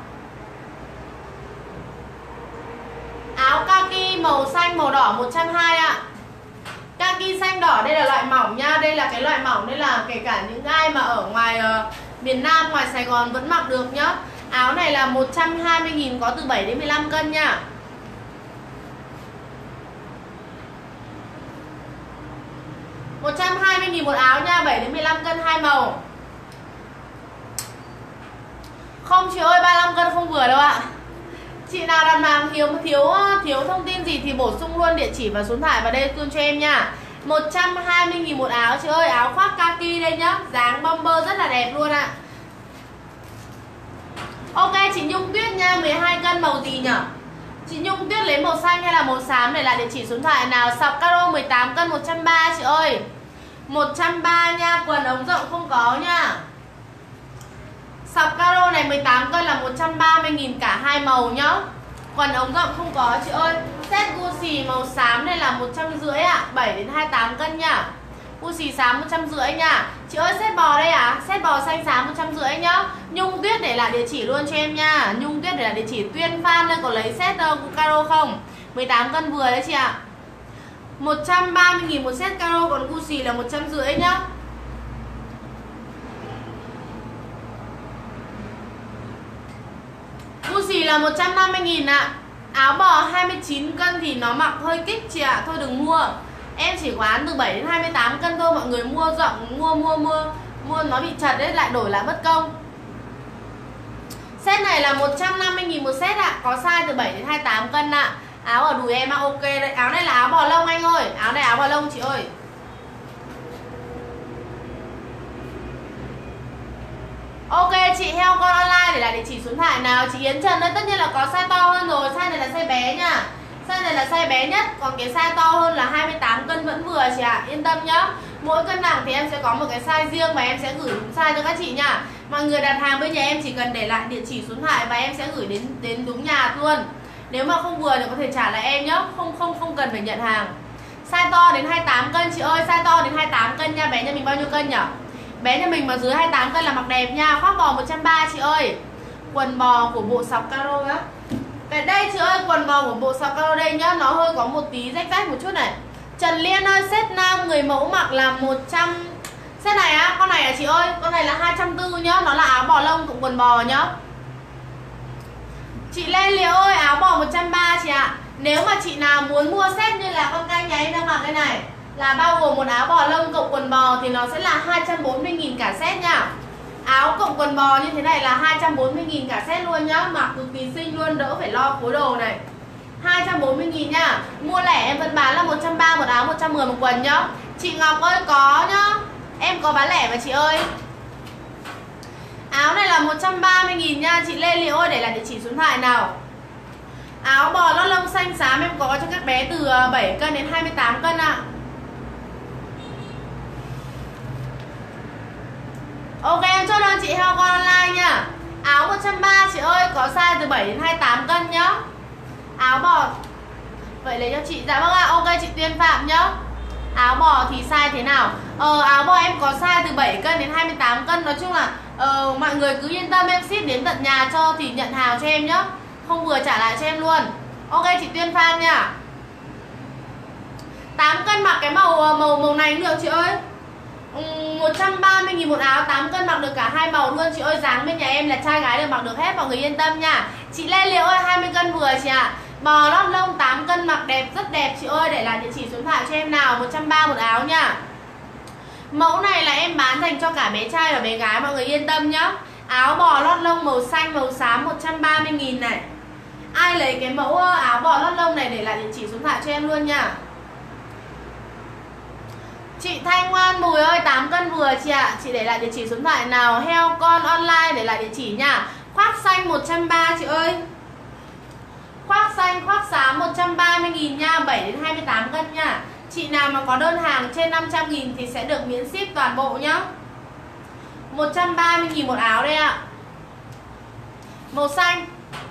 Áo kaki màu xanh màu đỏ 120 ạ. Kaki xanh đỏ đây là loại mỏng nha. Đây là cái loại mỏng, đây là kể cả những ai mà ở ngoài miền Nam, ngoài Sài Gòn vẫn mặc được nhá. Áo này là 120.000 có từ 7 đến 15 cân nha. Một 120.000 một áo nha, 7 đến 15 cân hai màu. Không chị ơi, 35 cân không vừa đâu ạ. Chị nào đặt hàng thiếu thông tin gì thì bổ sung luôn địa chỉ và số điện thoại vào đây luôn cho em nha. 120.000 một áo chị ơi, áo khoác kaki đây nhá, dáng bomber rất là đẹp luôn ạ. Ok chị Nhung Tuyết nha, 12 cân màu gì nhỉ? Chị Nhung Tuyết lấy màu xanh hay là màu xám để lại địa chỉ số điện thoại nào. Sọc caro 18 cân 130 chị ơi. 130 nha, quần ống rộng không có nha. Sọc caro này 18 cân là 130.000 cả hai màu nhá. Quần ống rộng không có chị ơi. Set Gucci màu xám này là 150 ạ, 7 đến 28 cân nha. Gucci xám 150 nha. Chị ơi set bò đây à? Set bò xanh xám 150 nhá. Nhung Tuyết để lại địa chỉ luôn cho em nha. Nhung Tuyết để lại địa chỉ. Tuyên Phan đây có lấy set caro không? 18 cân vừa đấy chị ạ. 130.000 một set caro, còn Gucci là 150 nhá. Gucci là 150.000 ạ. Áo bò 29 cân thì nó mặc hơi kích chị ạ. Thôi đừng mua. Em chỉ bán từ 7 đến 28 cân thôi. Mọi người mua rộng, mua nó bị chật đấy, lại đổi lại bất công. Set này là 150.000 một set ạ. Có size từ 7 đến 28 cân ạ. Áo ở đùi em ạ, ok đấy. Áo này là áo bò lông anh ơi. Áo này áo bò lông chị ơi. Ok chị heo con online để lại địa chỉ số điện thoại nào. Chị Yến Trần đây tất nhiên là có size to hơn rồi. Size này là size bé nha. Size này là size bé nhất. Còn cái size to hơn là 28 cân vẫn vừa chị ạ. Yên tâm nhá. Mỗi cân nặng thì em sẽ có một cái size riêng và em sẽ gửi đúng size cho các chị nha. Mọi người đặt hàng bên nhà em chỉ cần để lại địa chỉ số điện thoại và em sẽ gửi đến đúng nhà luôn. Nếu mà không vừa thì có thể trả lại em nhá. Không cần phải nhận hàng. Size to đến 28 cân chị ơi. Size to đến 28 cân nha. Bé nhà mình bao nhiêu cân nhỉ? Bé nhà mình mà dưới 28 cân là mặc đẹp nha. Khoác bò 130 chị ơi. Quần bò của bộ sọc caro á. Về đây chị ơi, quần bò của bộ sọc caro đây nhá. Nó hơi có một tí rách rách một chút này. Trần Liên ơi, set nam người mẫu mặc là 100. Set này á, con này à chị ơi. Con này là 240 nhá. Nó là áo bò lông cùng quần bò nhá. Chị Lê Liễu ơi, áo bò 130 chị ạ. Nếu mà chị nào muốn mua set như là con canh nhà em đang mặc đây này, là bao gồm một áo bò lông cộng quần bò thì nó sẽ là 240.000 cả set nha. Áo cộng quần bò như thế này là 240.000 cả set luôn nhá. Mặc cực kỳ xinh luôn, đỡ phải lo phối đồ này. 240.000 nhá. Mua lẻ em vẫn bán là 130 một áo, 110 một quần nhá. Chị Ngọc ơi có nhá. Em có bán lẻ mà chị ơi. Áo này là 130.000 nha. Chị Lê Liễu ơi để lại địa chỉ số điện thoại nào. Áo bò lót lông xanh xám em có cho các bé từ 7 cân đến 28 cân ạ. Ok em chốt đơn chị heo con online nha. Áo 130 chị ơi, có size từ 7 đến 28 cân nhá. Áo bò. Vậy lấy cho chị. Dạ vâng ạ, ok chị Tuyên Phạm nhá. Áo bò thì size thế nào? Áo bò em có size từ 7 cân đến 28 cân. Nói chung là mọi người cứ yên tâm, em ship đến tận nhà cho thì nhận hàng cho em nhá. Không vừa trả lại cho em luôn. Ok chị Tuyên Phan nha. 8 cân mặc cái màu này cũng được chị ơi. 130.000 một áo, 8 cân mặc được cả hai màu luôn chị ơi. Dáng bên nhà em là trai gái đều mặc được hết, mọi người yên tâm nha. Chị Lê Liễu ơi 20 cân vừa chị ạ. Bò lót lông 8 cân mặc đẹp, rất đẹp chị ơi. Để lại địa chỉ số điện thoại cho em nào. 130 một áo nha. Mẫu này là em bán dành cho cả bé trai và bé gái, mọi người yên tâm nhá. Áo bò lót lông màu xanh màu xám 130.000 này. Ai lấy cái mẫu áo bò lót lông này để lại địa chỉ số điện thoại cho em luôn nha. Chị Thanh Ngoan Mùi ơi, 8 cân vừa chị ạ. Chị để lại địa chỉ số điện thoại nào. Heo con online để lại địa chỉ nha. Khoác xanh 130 chị ơi. Khoác xanh, khoác xám 130.000 nha, 7 đến 28 cân nha. Chị nào mà có đơn hàng trên 500.000 thì sẽ được miễn ship toàn bộ nhá. 130.000 một áo đây ạ. Màu xanh.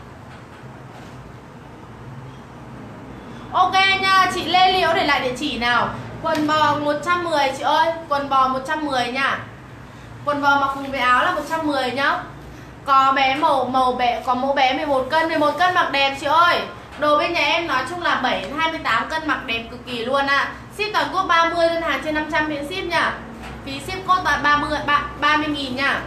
Ok nha, chị Lê Liễu để lại địa chỉ nào. Quần bò 110 chị ơi, quần bò 110 nha. Quần bò mặc cùng với áo là 110 nhá. Có bé màu bé, có mẫu bé 11 cân mặc đẹp chị ơi. Đồ bên nhà em nói chung là 7 đến 28 cân mặc đẹp cực kỳ luôn ạ. Ship toàn quốc 30, đơn hàng trên 500 miễn ship nha. Phí ship code là 30.000 nha.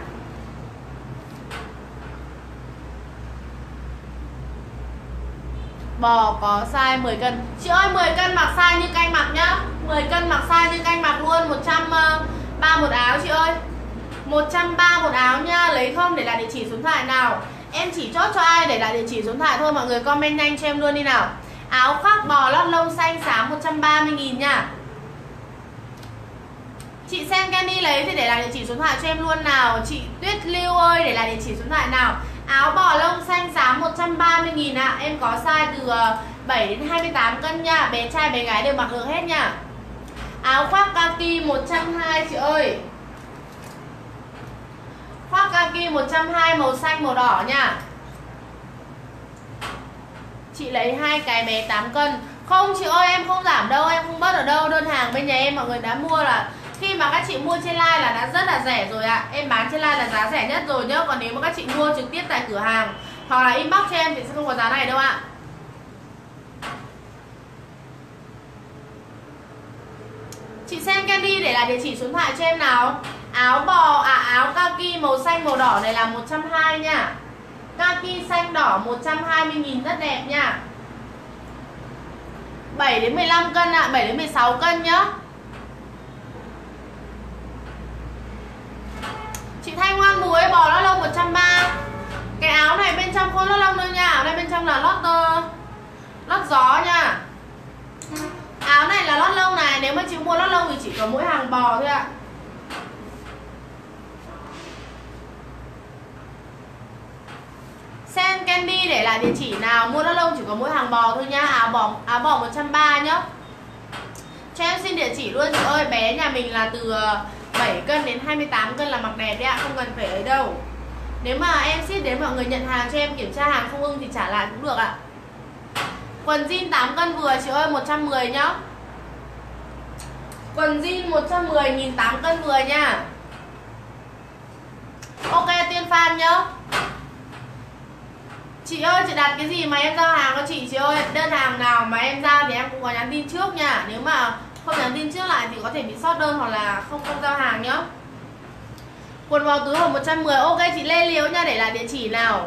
Bò có size 10 cân. Chị ơi 10 cân mặc size như canh mặc nhá. 10 cân mặc size như canh mặc luôn. 130 một áo chị ơi. 130 một áo nha. Lấy không để lại địa chỉ số điện thoại nào. Em chỉ chốt cho ai để lại địa chỉ số điện thoại thôi. Mọi người comment nhanh cho em luôn đi nào. Áo khoác bò lót lông xanh xám 130.000 nha. Chị Sen Candy lấy thì để lại địa chỉ số điện thoại cho em luôn nào. Chị Tuyết Lưu ơi để lại địa chỉ số điện thoại nào. Áo bò lông xanh xám 130.000 ạ. Em có size từ 7 đến 28 cân nha. Bé trai bé gái đều mặc được hết nha. Áo khoác kaki 120 chị ơi. Khoác kaki 120 màu xanh màu đỏ nha. Chị lấy 2 cái bé 8 cân. Không chị ơi em không giảm đâu, em không bớt ở đâu. Đơn hàng bên nhà em mọi người đã mua là khi mà các chị mua trên live là đã rất là rẻ rồi ạ. Em bán trên live là giá rẻ nhất rồi nhá. Còn nếu mà các chị mua trực tiếp tại cửa hàng hoặc là inbox cho em thì sẽ không có giá này đâu ạ. Chị Sen Candy để lại địa chỉ số điện thoại cho em nào. Áo bò áo kaki màu xanh màu đỏ này là 120 nha. Kaki xanh đỏ 120.000 rất đẹp nha. 7 đến 15 cân ạ, 7 đến 16 cân nhá. Chị Thanh Ngoan Mùi bò lót lông 130. Cái áo này bên trong không lót lông đâu nha. Áo này bên trong là lót gió nha. Áo này là lót lông này. Nếu mà chị mua lót lông thì chỉ có mỗi hàng bò thôi ạ. Sen Candy để lại địa chỉ nào. Mua lót lông chỉ có mỗi hàng bò thôi nhá. Áo bò 130 nhá. Cho em xin địa chỉ luôn chị ơi. Bé nhà mình là từ 7 cân đến 28 cân là mặc đẹp đấy ạ. Không cần phải ấy đâu. Nếu mà em ship đến mọi người nhận hàng cho em kiểm tra hàng không ưng thì trả lại cũng được ạ. Quần jean 8 cân vừa chị ơi 110 nhá. Quần jean 110.000 8 cân vừa nha. Ok Tiên Phan nhá. Chị ơi chị đặt cái gì mà em giao hàng cho chị ơi. Đơn hàng nào mà em giao thì em cũng có nhắn tin trước nha. Nếu mà không nhắn tin trước lại thì có thể bị sót đơn hoặc là không giao hàng nhá. Quần bò túi hộp 110. Ok chị Lê Liễu nha, để lại địa chỉ nào.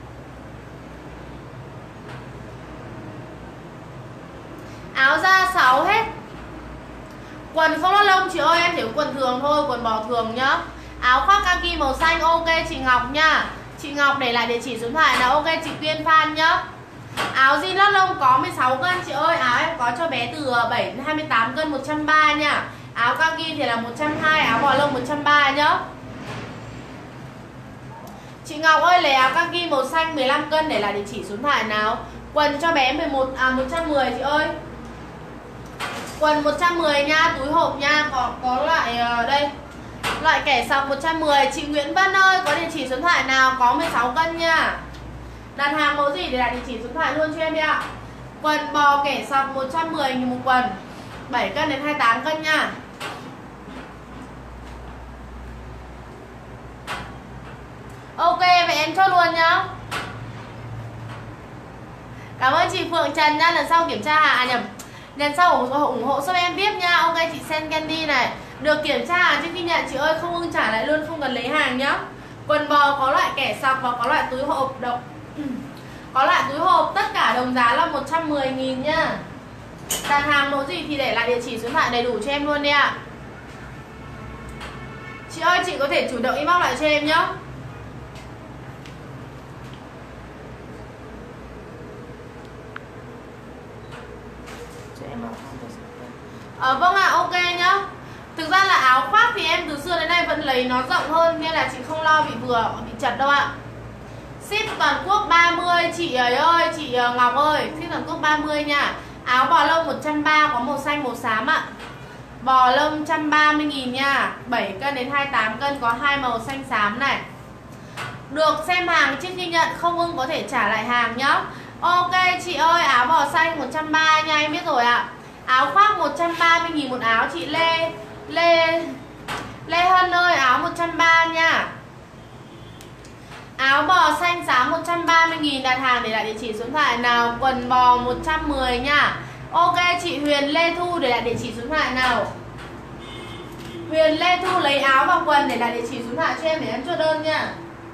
Áo da 6 hết. Quần không lót lông chị ơi, em chỉ có quần thường thôi, quần bò thường nhá. Áo khoác kaki màu xanh. Ok chị Ngọc nha. Chị Ngọc để lại địa chỉ số điện thoại nào. Ok chị Tuyên Phan nhá. Áo jean lót lông có 16 cân chị ơi. Áo em có cho bé từ 7 đến 28 cân 130 nha. Áo kaki thì là 120, áo bò lông 130 nhá. Chị Ngọc ơi lấy áo kaki màu xanh 15 cân để lại địa chỉ số điện thoại nào. Quần cho bé 110 chị ơi. Quần 110 nha, túi hộp nha, có loại đây. Loại kẻ sọc 110. Chị Nguyễn Vân ơi có địa chỉ số điện thoại nào, có 16 cân nha. Đặt hàng mẫu gì để lại địa chỉ số điện thoại luôn cho em đi ạ. Quần bò kẻ sọc 110.000 một quần, 7 cân đến 28 cân nha. Ok vậy em chốt luôn nhá. Cảm ơn chị Phượng Trần nha. Lần sau kiểm tra hàng nhầm, lần sau ủng hộ giúp em tiếp nha. Ok chị Sen Candy này, được kiểm tra hàng trước khi nhận chị ơi, không ưng trả lại luôn, không cần lấy hàng nhá. Quần bò có loại kẻ sọc và có loại túi hộp độc. Có loại túi hộp, tất cả đồng giá là 110.000 nhá. Đặt hàng mẫu gì thì để lại địa chỉ số điện thoại đầy đủ cho em luôn đi ạ. Chị ơi, chị có thể chủ động inbox lại cho em nhé. Vâng ạ, ok nhá. Thực ra là áo khoác thì em từ xưa đến nay vẫn lấy nó rộng hơn, nên là chị không lo bị vừa, bị chật đâu ạ. Ship toàn quốc 30 chị ấy ơi, chị Ngọc ơi, ship toàn quốc 30 nha. Áo bò lông 130 có màu xanh màu xám ạ. Bò lông 130.000 nha, 7 cân đến 28 cân có hai màu xanh xám này. Được xem hàng trước khi nhận, không ưng có thể trả lại hàng nhá. Ok chị ơi, áo bò xanh 130 nha, em biết rồi ạ. Áo khoác 130.000 một áo chị Lê Hân ơi, áo 130 nha. Áo bò xanh xám 130.000, đặt hàng để lại địa chỉ số điện thoại nào. Quần bò 110 nha. Ok chị Huyền Lê Thu để lại địa chỉ số điện thoại nào. Huyền Lê Thu lấy áo và quần để lại địa chỉ số điện thoại cho em để em chốt đơn nha.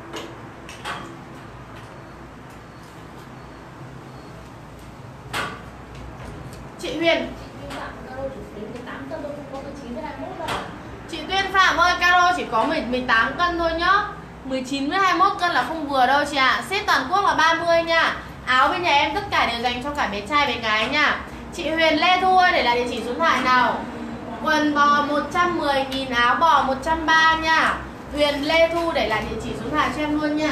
Chị Huyền, chị Tuyên Phạm ơi, caro chỉ có 18 cân thôi nhá. 19 với 21 cân là không vừa đâu chị ạ. Ship toàn quốc là 30 nha. Áo bên nhà em tất cả đều dành cho cả bé trai bé gái nha. Chị Huyền Lê Thu ơi, để lại địa chỉ số điện thoại nào. Quần bò 110.000, áo bò 130 nha. Huyền Lê Thu để lại địa chỉ số điện thoại cho em luôn nha.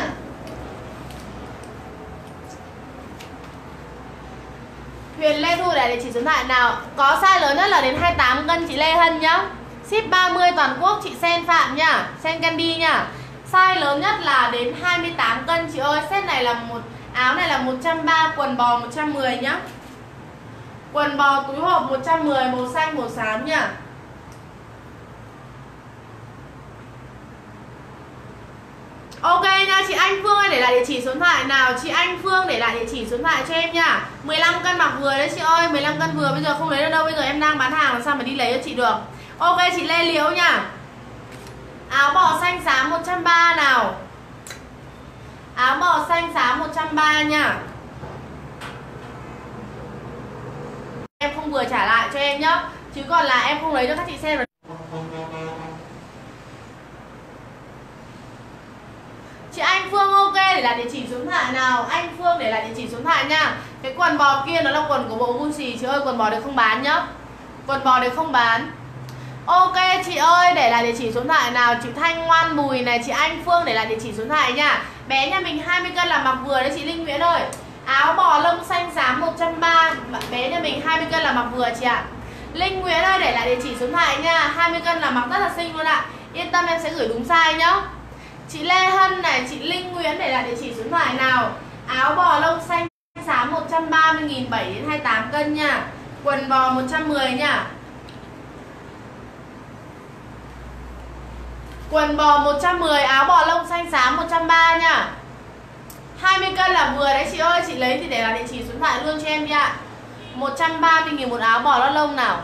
Huyền Lê Thu để lại địa chỉ số điện thoại nào. Có size lớn nhất là đến 28 cân chị Lê Hân nhá. Ship 30 toàn quốc chị Sen Phạm nha, Sen Candy nha. Size lớn nhất là đến 28 cân chị ơi. Set này là áo này là 130, quần bò 110 nhá. Quần bò túi hộp 110, màu xanh màu xám nha. Ok nha, chị Anh Phương ơi, để lại địa chỉ số điện thoại nào. Chị Anh Phương để lại địa chỉ số điện thoại cho em nha. 15 cân mặc vừa đấy chị ơi, 15 cân vừa, bây giờ không lấy được đâu, bây giờ em đang bán hàng làm sao mà đi lấy cho chị được. Ok chị Lê Liễu nha. Áo bò xanh xám 130 nào. Áo bò xanh xám 130 nha. Em không vừa trả lại cho em nhá, chứ còn là em không lấy cho các chị xem rồi. Chị Anh Phương ok, để lại địa chỉ số điện thoại nào. Anh Phương để lại địa chỉ số điện thoại nha. Cái quần bò kia nó là quần của bộ Gucci chị ơi, quần bò đấy không bán nhá. Quần bò đấy không bán. Ok chị ơi, để lại địa chỉ số điện thoại nào. Chị Thanh Ngoan Bùi này, chị Anh Phương để lại địa chỉ số điện thoại nha. Bé nhà mình 20 cân là mặc vừa đấy chị Linh Nguyễn ơi. Áo bò lông xanh xám 130, bé nhà mình 20 cân là mặc vừa chị ạ. Linh Nguyễn ơi, để lại địa chỉ số điện thoại nha. 20 cân là mặc rất là xinh luôn ạ. Yên tâm em sẽ gửi đúng size nhá. Chị Lê Hân này, chị Linh Nguyễn để lại địa chỉ số điện thoại nào. Áo bò lông xanh xám 130.000, 7 đến 28 cân nha. Quần bò 110 nha. Quần bò 110, áo bò lông xanh xám 130 nha. 20 cân là vừa đấy chị ơi, chị lấy thì để lại địa chỉ số điện thoại luôn cho em đi ạ. 130.000 một áo bò lót lông nào.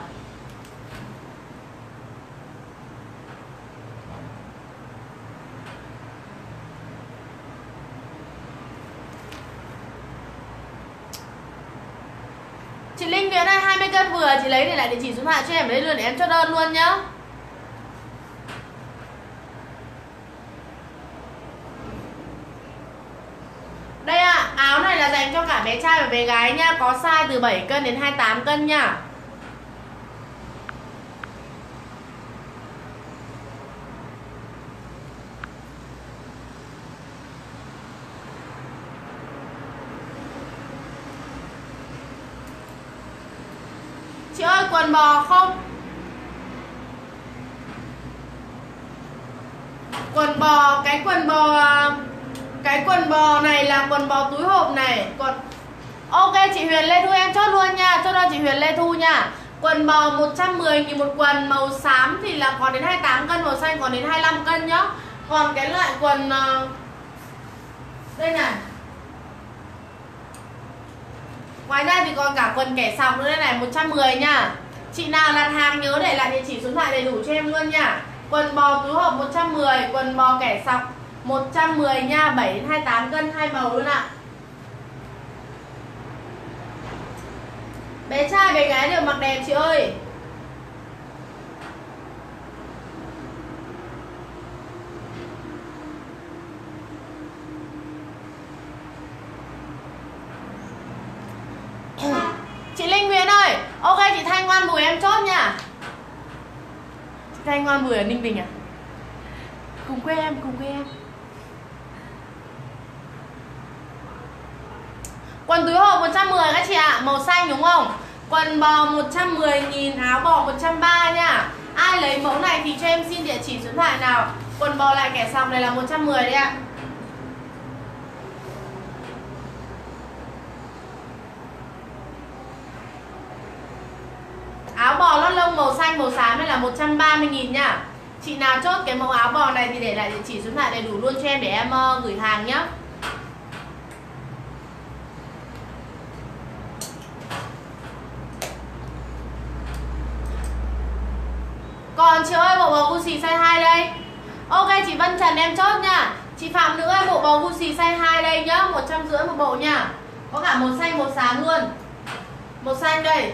Chị Linh Nguyễn ơi, 20 cân vừa, chị lấy để lại địa chỉ số điện thoại cho em ở đây luôn để em chốt đơn luôn nhá. Đây ạ, áo này là dành cho cả bé trai và bé gái nha, có size từ 7 cân đến 28 cân nha. Chị ơi, quần bò không? Quần bò, cái quần bò này là quần bò túi hộp này. Ok chị Huyền Lê Thu em chốt luôn nha, chốt đơn chị Huyền Lê Thu nha. Quần bò 110.000 một quần, màu xám thì là có đến 28 cân, màu xanh còn đến 25 cân nhá. Còn cái loại quần đây này. Ngoài ra thì còn cả quần kẻ sọc nữa đây này, 110 nha. Chị nào đặt hàng nhớ để lại địa chỉ số điện thoại đầy đủ cho em luôn nha. Quần bò túi hộp 110, quần bò kẻ sọc 110 nha, 7 đến 28 cân, hai màu luôn ạ. Bé trai bé gái đều mặc đẹp chị ơi. chị Thanh Ngoan Bùi em chốt nha. Chị Thanh Ngoan Bùi ở Ninh Bình à? Cùng quê em, cùng quê em. Quần túi hộp 110 các chị ạ, màu xanh đúng không? Quần bò 110.000, áo bò 130 nha. Ai lấy mẫu này thì cho em xin địa chỉ số điện thoại nào. Quần bò lại kẻ sọc này là 110 đấy ạ. Áo bò lót lông màu xanh màu xám này là 130.000 nha. Chị nào chốt cái mẫu áo bò này thì để lại địa chỉ số điện thoại đầy đủ luôn cho em để em gửi hàng nhá. Còn chị ơi, bộ bò Gucci size 2 đây. Ok chị Vân Trần em chốt nha. Chị Phạm Nữ ơi, bộ bò Gucci size 2 đây nhá, 150 một bộ nha. Có cả màu xanh màu xám luôn. Màu xanh đây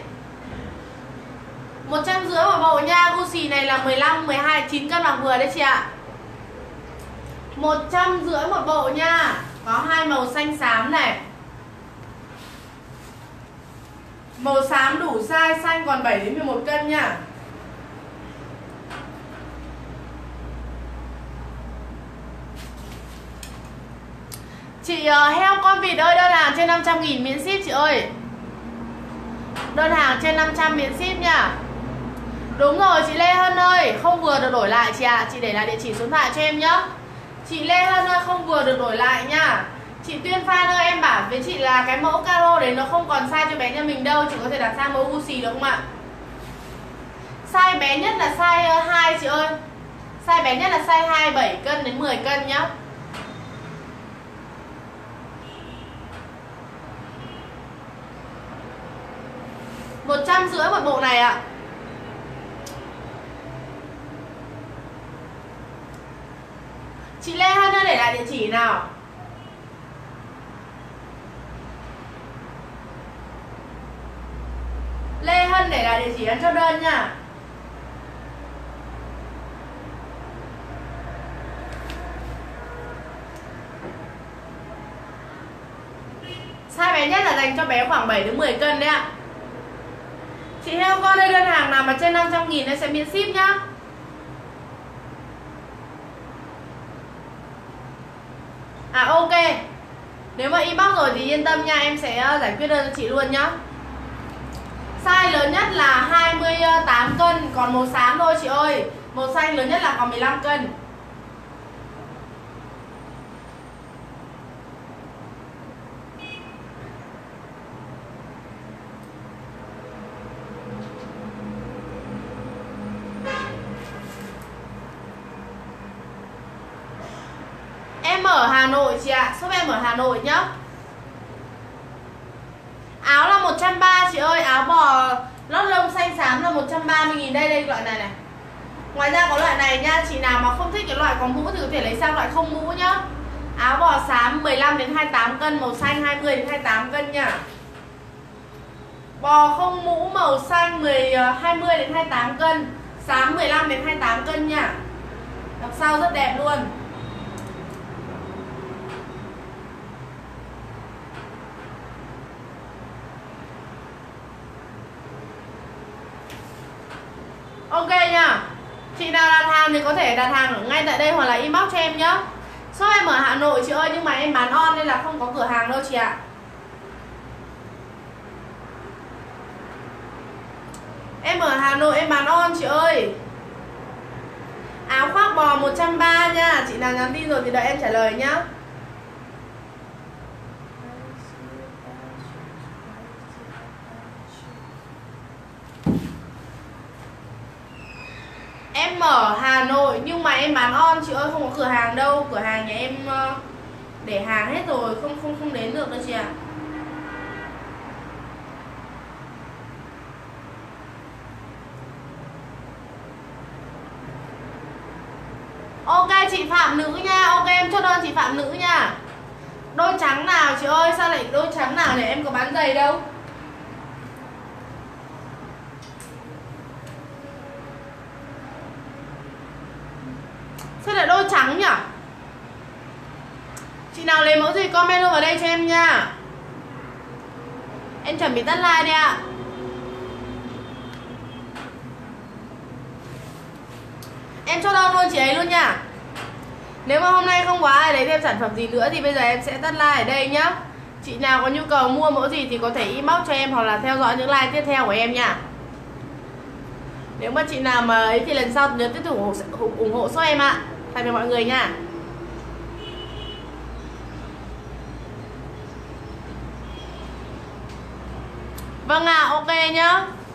150 một bộ nha. Gucci này là 15, 12, 9 cân bằng vừa đấy chị ạ. 150 một bộ nha. Có hai màu xanh xám này. Màu xám đủ size, xanh còn 7 đến 11 cân nha. Chị heo con vịt ơi, đơn hàng trên 500.000 miễn ship chị ơi. Đơn hàng trên 500 miễn ship nha. Đúng rồi chị Lê Hân ơi, không vừa được đổi lại chị ạ. Chị để lại địa chỉ số điện thoại cho em nhá. Chị Lê Hân ơi, không vừa được đổi lại nha. Chị Tuyên Phan ơi, em bảo với chị là cái mẫu caro đấy nó không còn size cho bé nhà mình đâu. Chị có thể đặt sang mẫu Gucci được không ạ? Size bé nhất là size 2 chị ơi. Size bé nhất là size 2, 7 cân đến 10 cân nhá. Một 150 một bộ này ạ. Chị Lê Hân ơi, để lại địa chỉ nào. Lê Hân để lại địa chỉ ăn cho đơn nha. Size bé nhất là dành cho bé khoảng 7 đến 10 cân đấy ạ. Chị heo con đây, đơn hàng nào mà trên 500.000 em sẽ miễn ship nhá. À ok. Nếu mà inbox rồi thì yên tâm nha, em sẽ giải quyết đơn cho chị luôn nhá. Size lớn nhất là 28 cân, còn màu xám thôi chị ơi. Màu xanh lớn nhất là còn 15 cân. Em ở Hà Nội chị ạ, shop em ở Hà Nội nhá. Áo là 130 chị ơi, áo bò lót lông xanh xám là 130.000 đây, đây loại này này. Ngoài ra có loại này nha, chị nào mà không thích cái loại có mũ thì có thể lấy sang loại không mũ nhá. Áo bò xám 15 đến 28 cân, màu xanh 20 đến 28 cân nha. Bò không mũ màu xanh 20 đến 28 cân, xám 15 đến 28 cân nha. Đằng sau rất đẹp luôn. Ok nha. Chị nào đặt hàng thì có thể đặt hàng ở ngay tại đây hoặc là inbox cho em nhá. Shop em ở Hà Nội chị ơi, nhưng mà em bán on nên là không có cửa hàng đâu chị ạ. Em ở Hà Nội em bán on chị ơi. Áo khoác bò 130 nha. Chị nào nhắn tin rồi thì đợi em trả lời nhá. Em ở Hà Nội nhưng mà em bán on chị ơi, không có cửa hàng đâu. Cửa hàng nhà em để hàng hết rồi, không đến được đâu chị ạ. Ok chị Phạm Nữ nha. Ok em chốt đơn chị Phạm Nữ nha. Đôi trắng nào chị ơi, sao lại đôi trắng nào để em có bán giày đâu. Sao lại đôi trắng nhỉ? Chị nào lấy mẫu gì comment luôn vào đây cho em nha. Em chuẩn bị tắt like đi ạ. Em chốt đơn luôn chị ấy luôn nha. Nếu mà hôm nay không có ai lấy thêm sản phẩm gì nữa thì bây giờ em sẽ tắt like ở đây nhá. Chị nào có nhu cầu mua mẫu gì thì có thể inbox cho em hoặc là theo dõi những like tiếp theo của em nha. Nếu mà chị nào mà ấy thì lần sau nhớ tiếp tục ủng hộ số em ạ. Tạm biệt mọi người nha. Vâng ạ, ok nhá.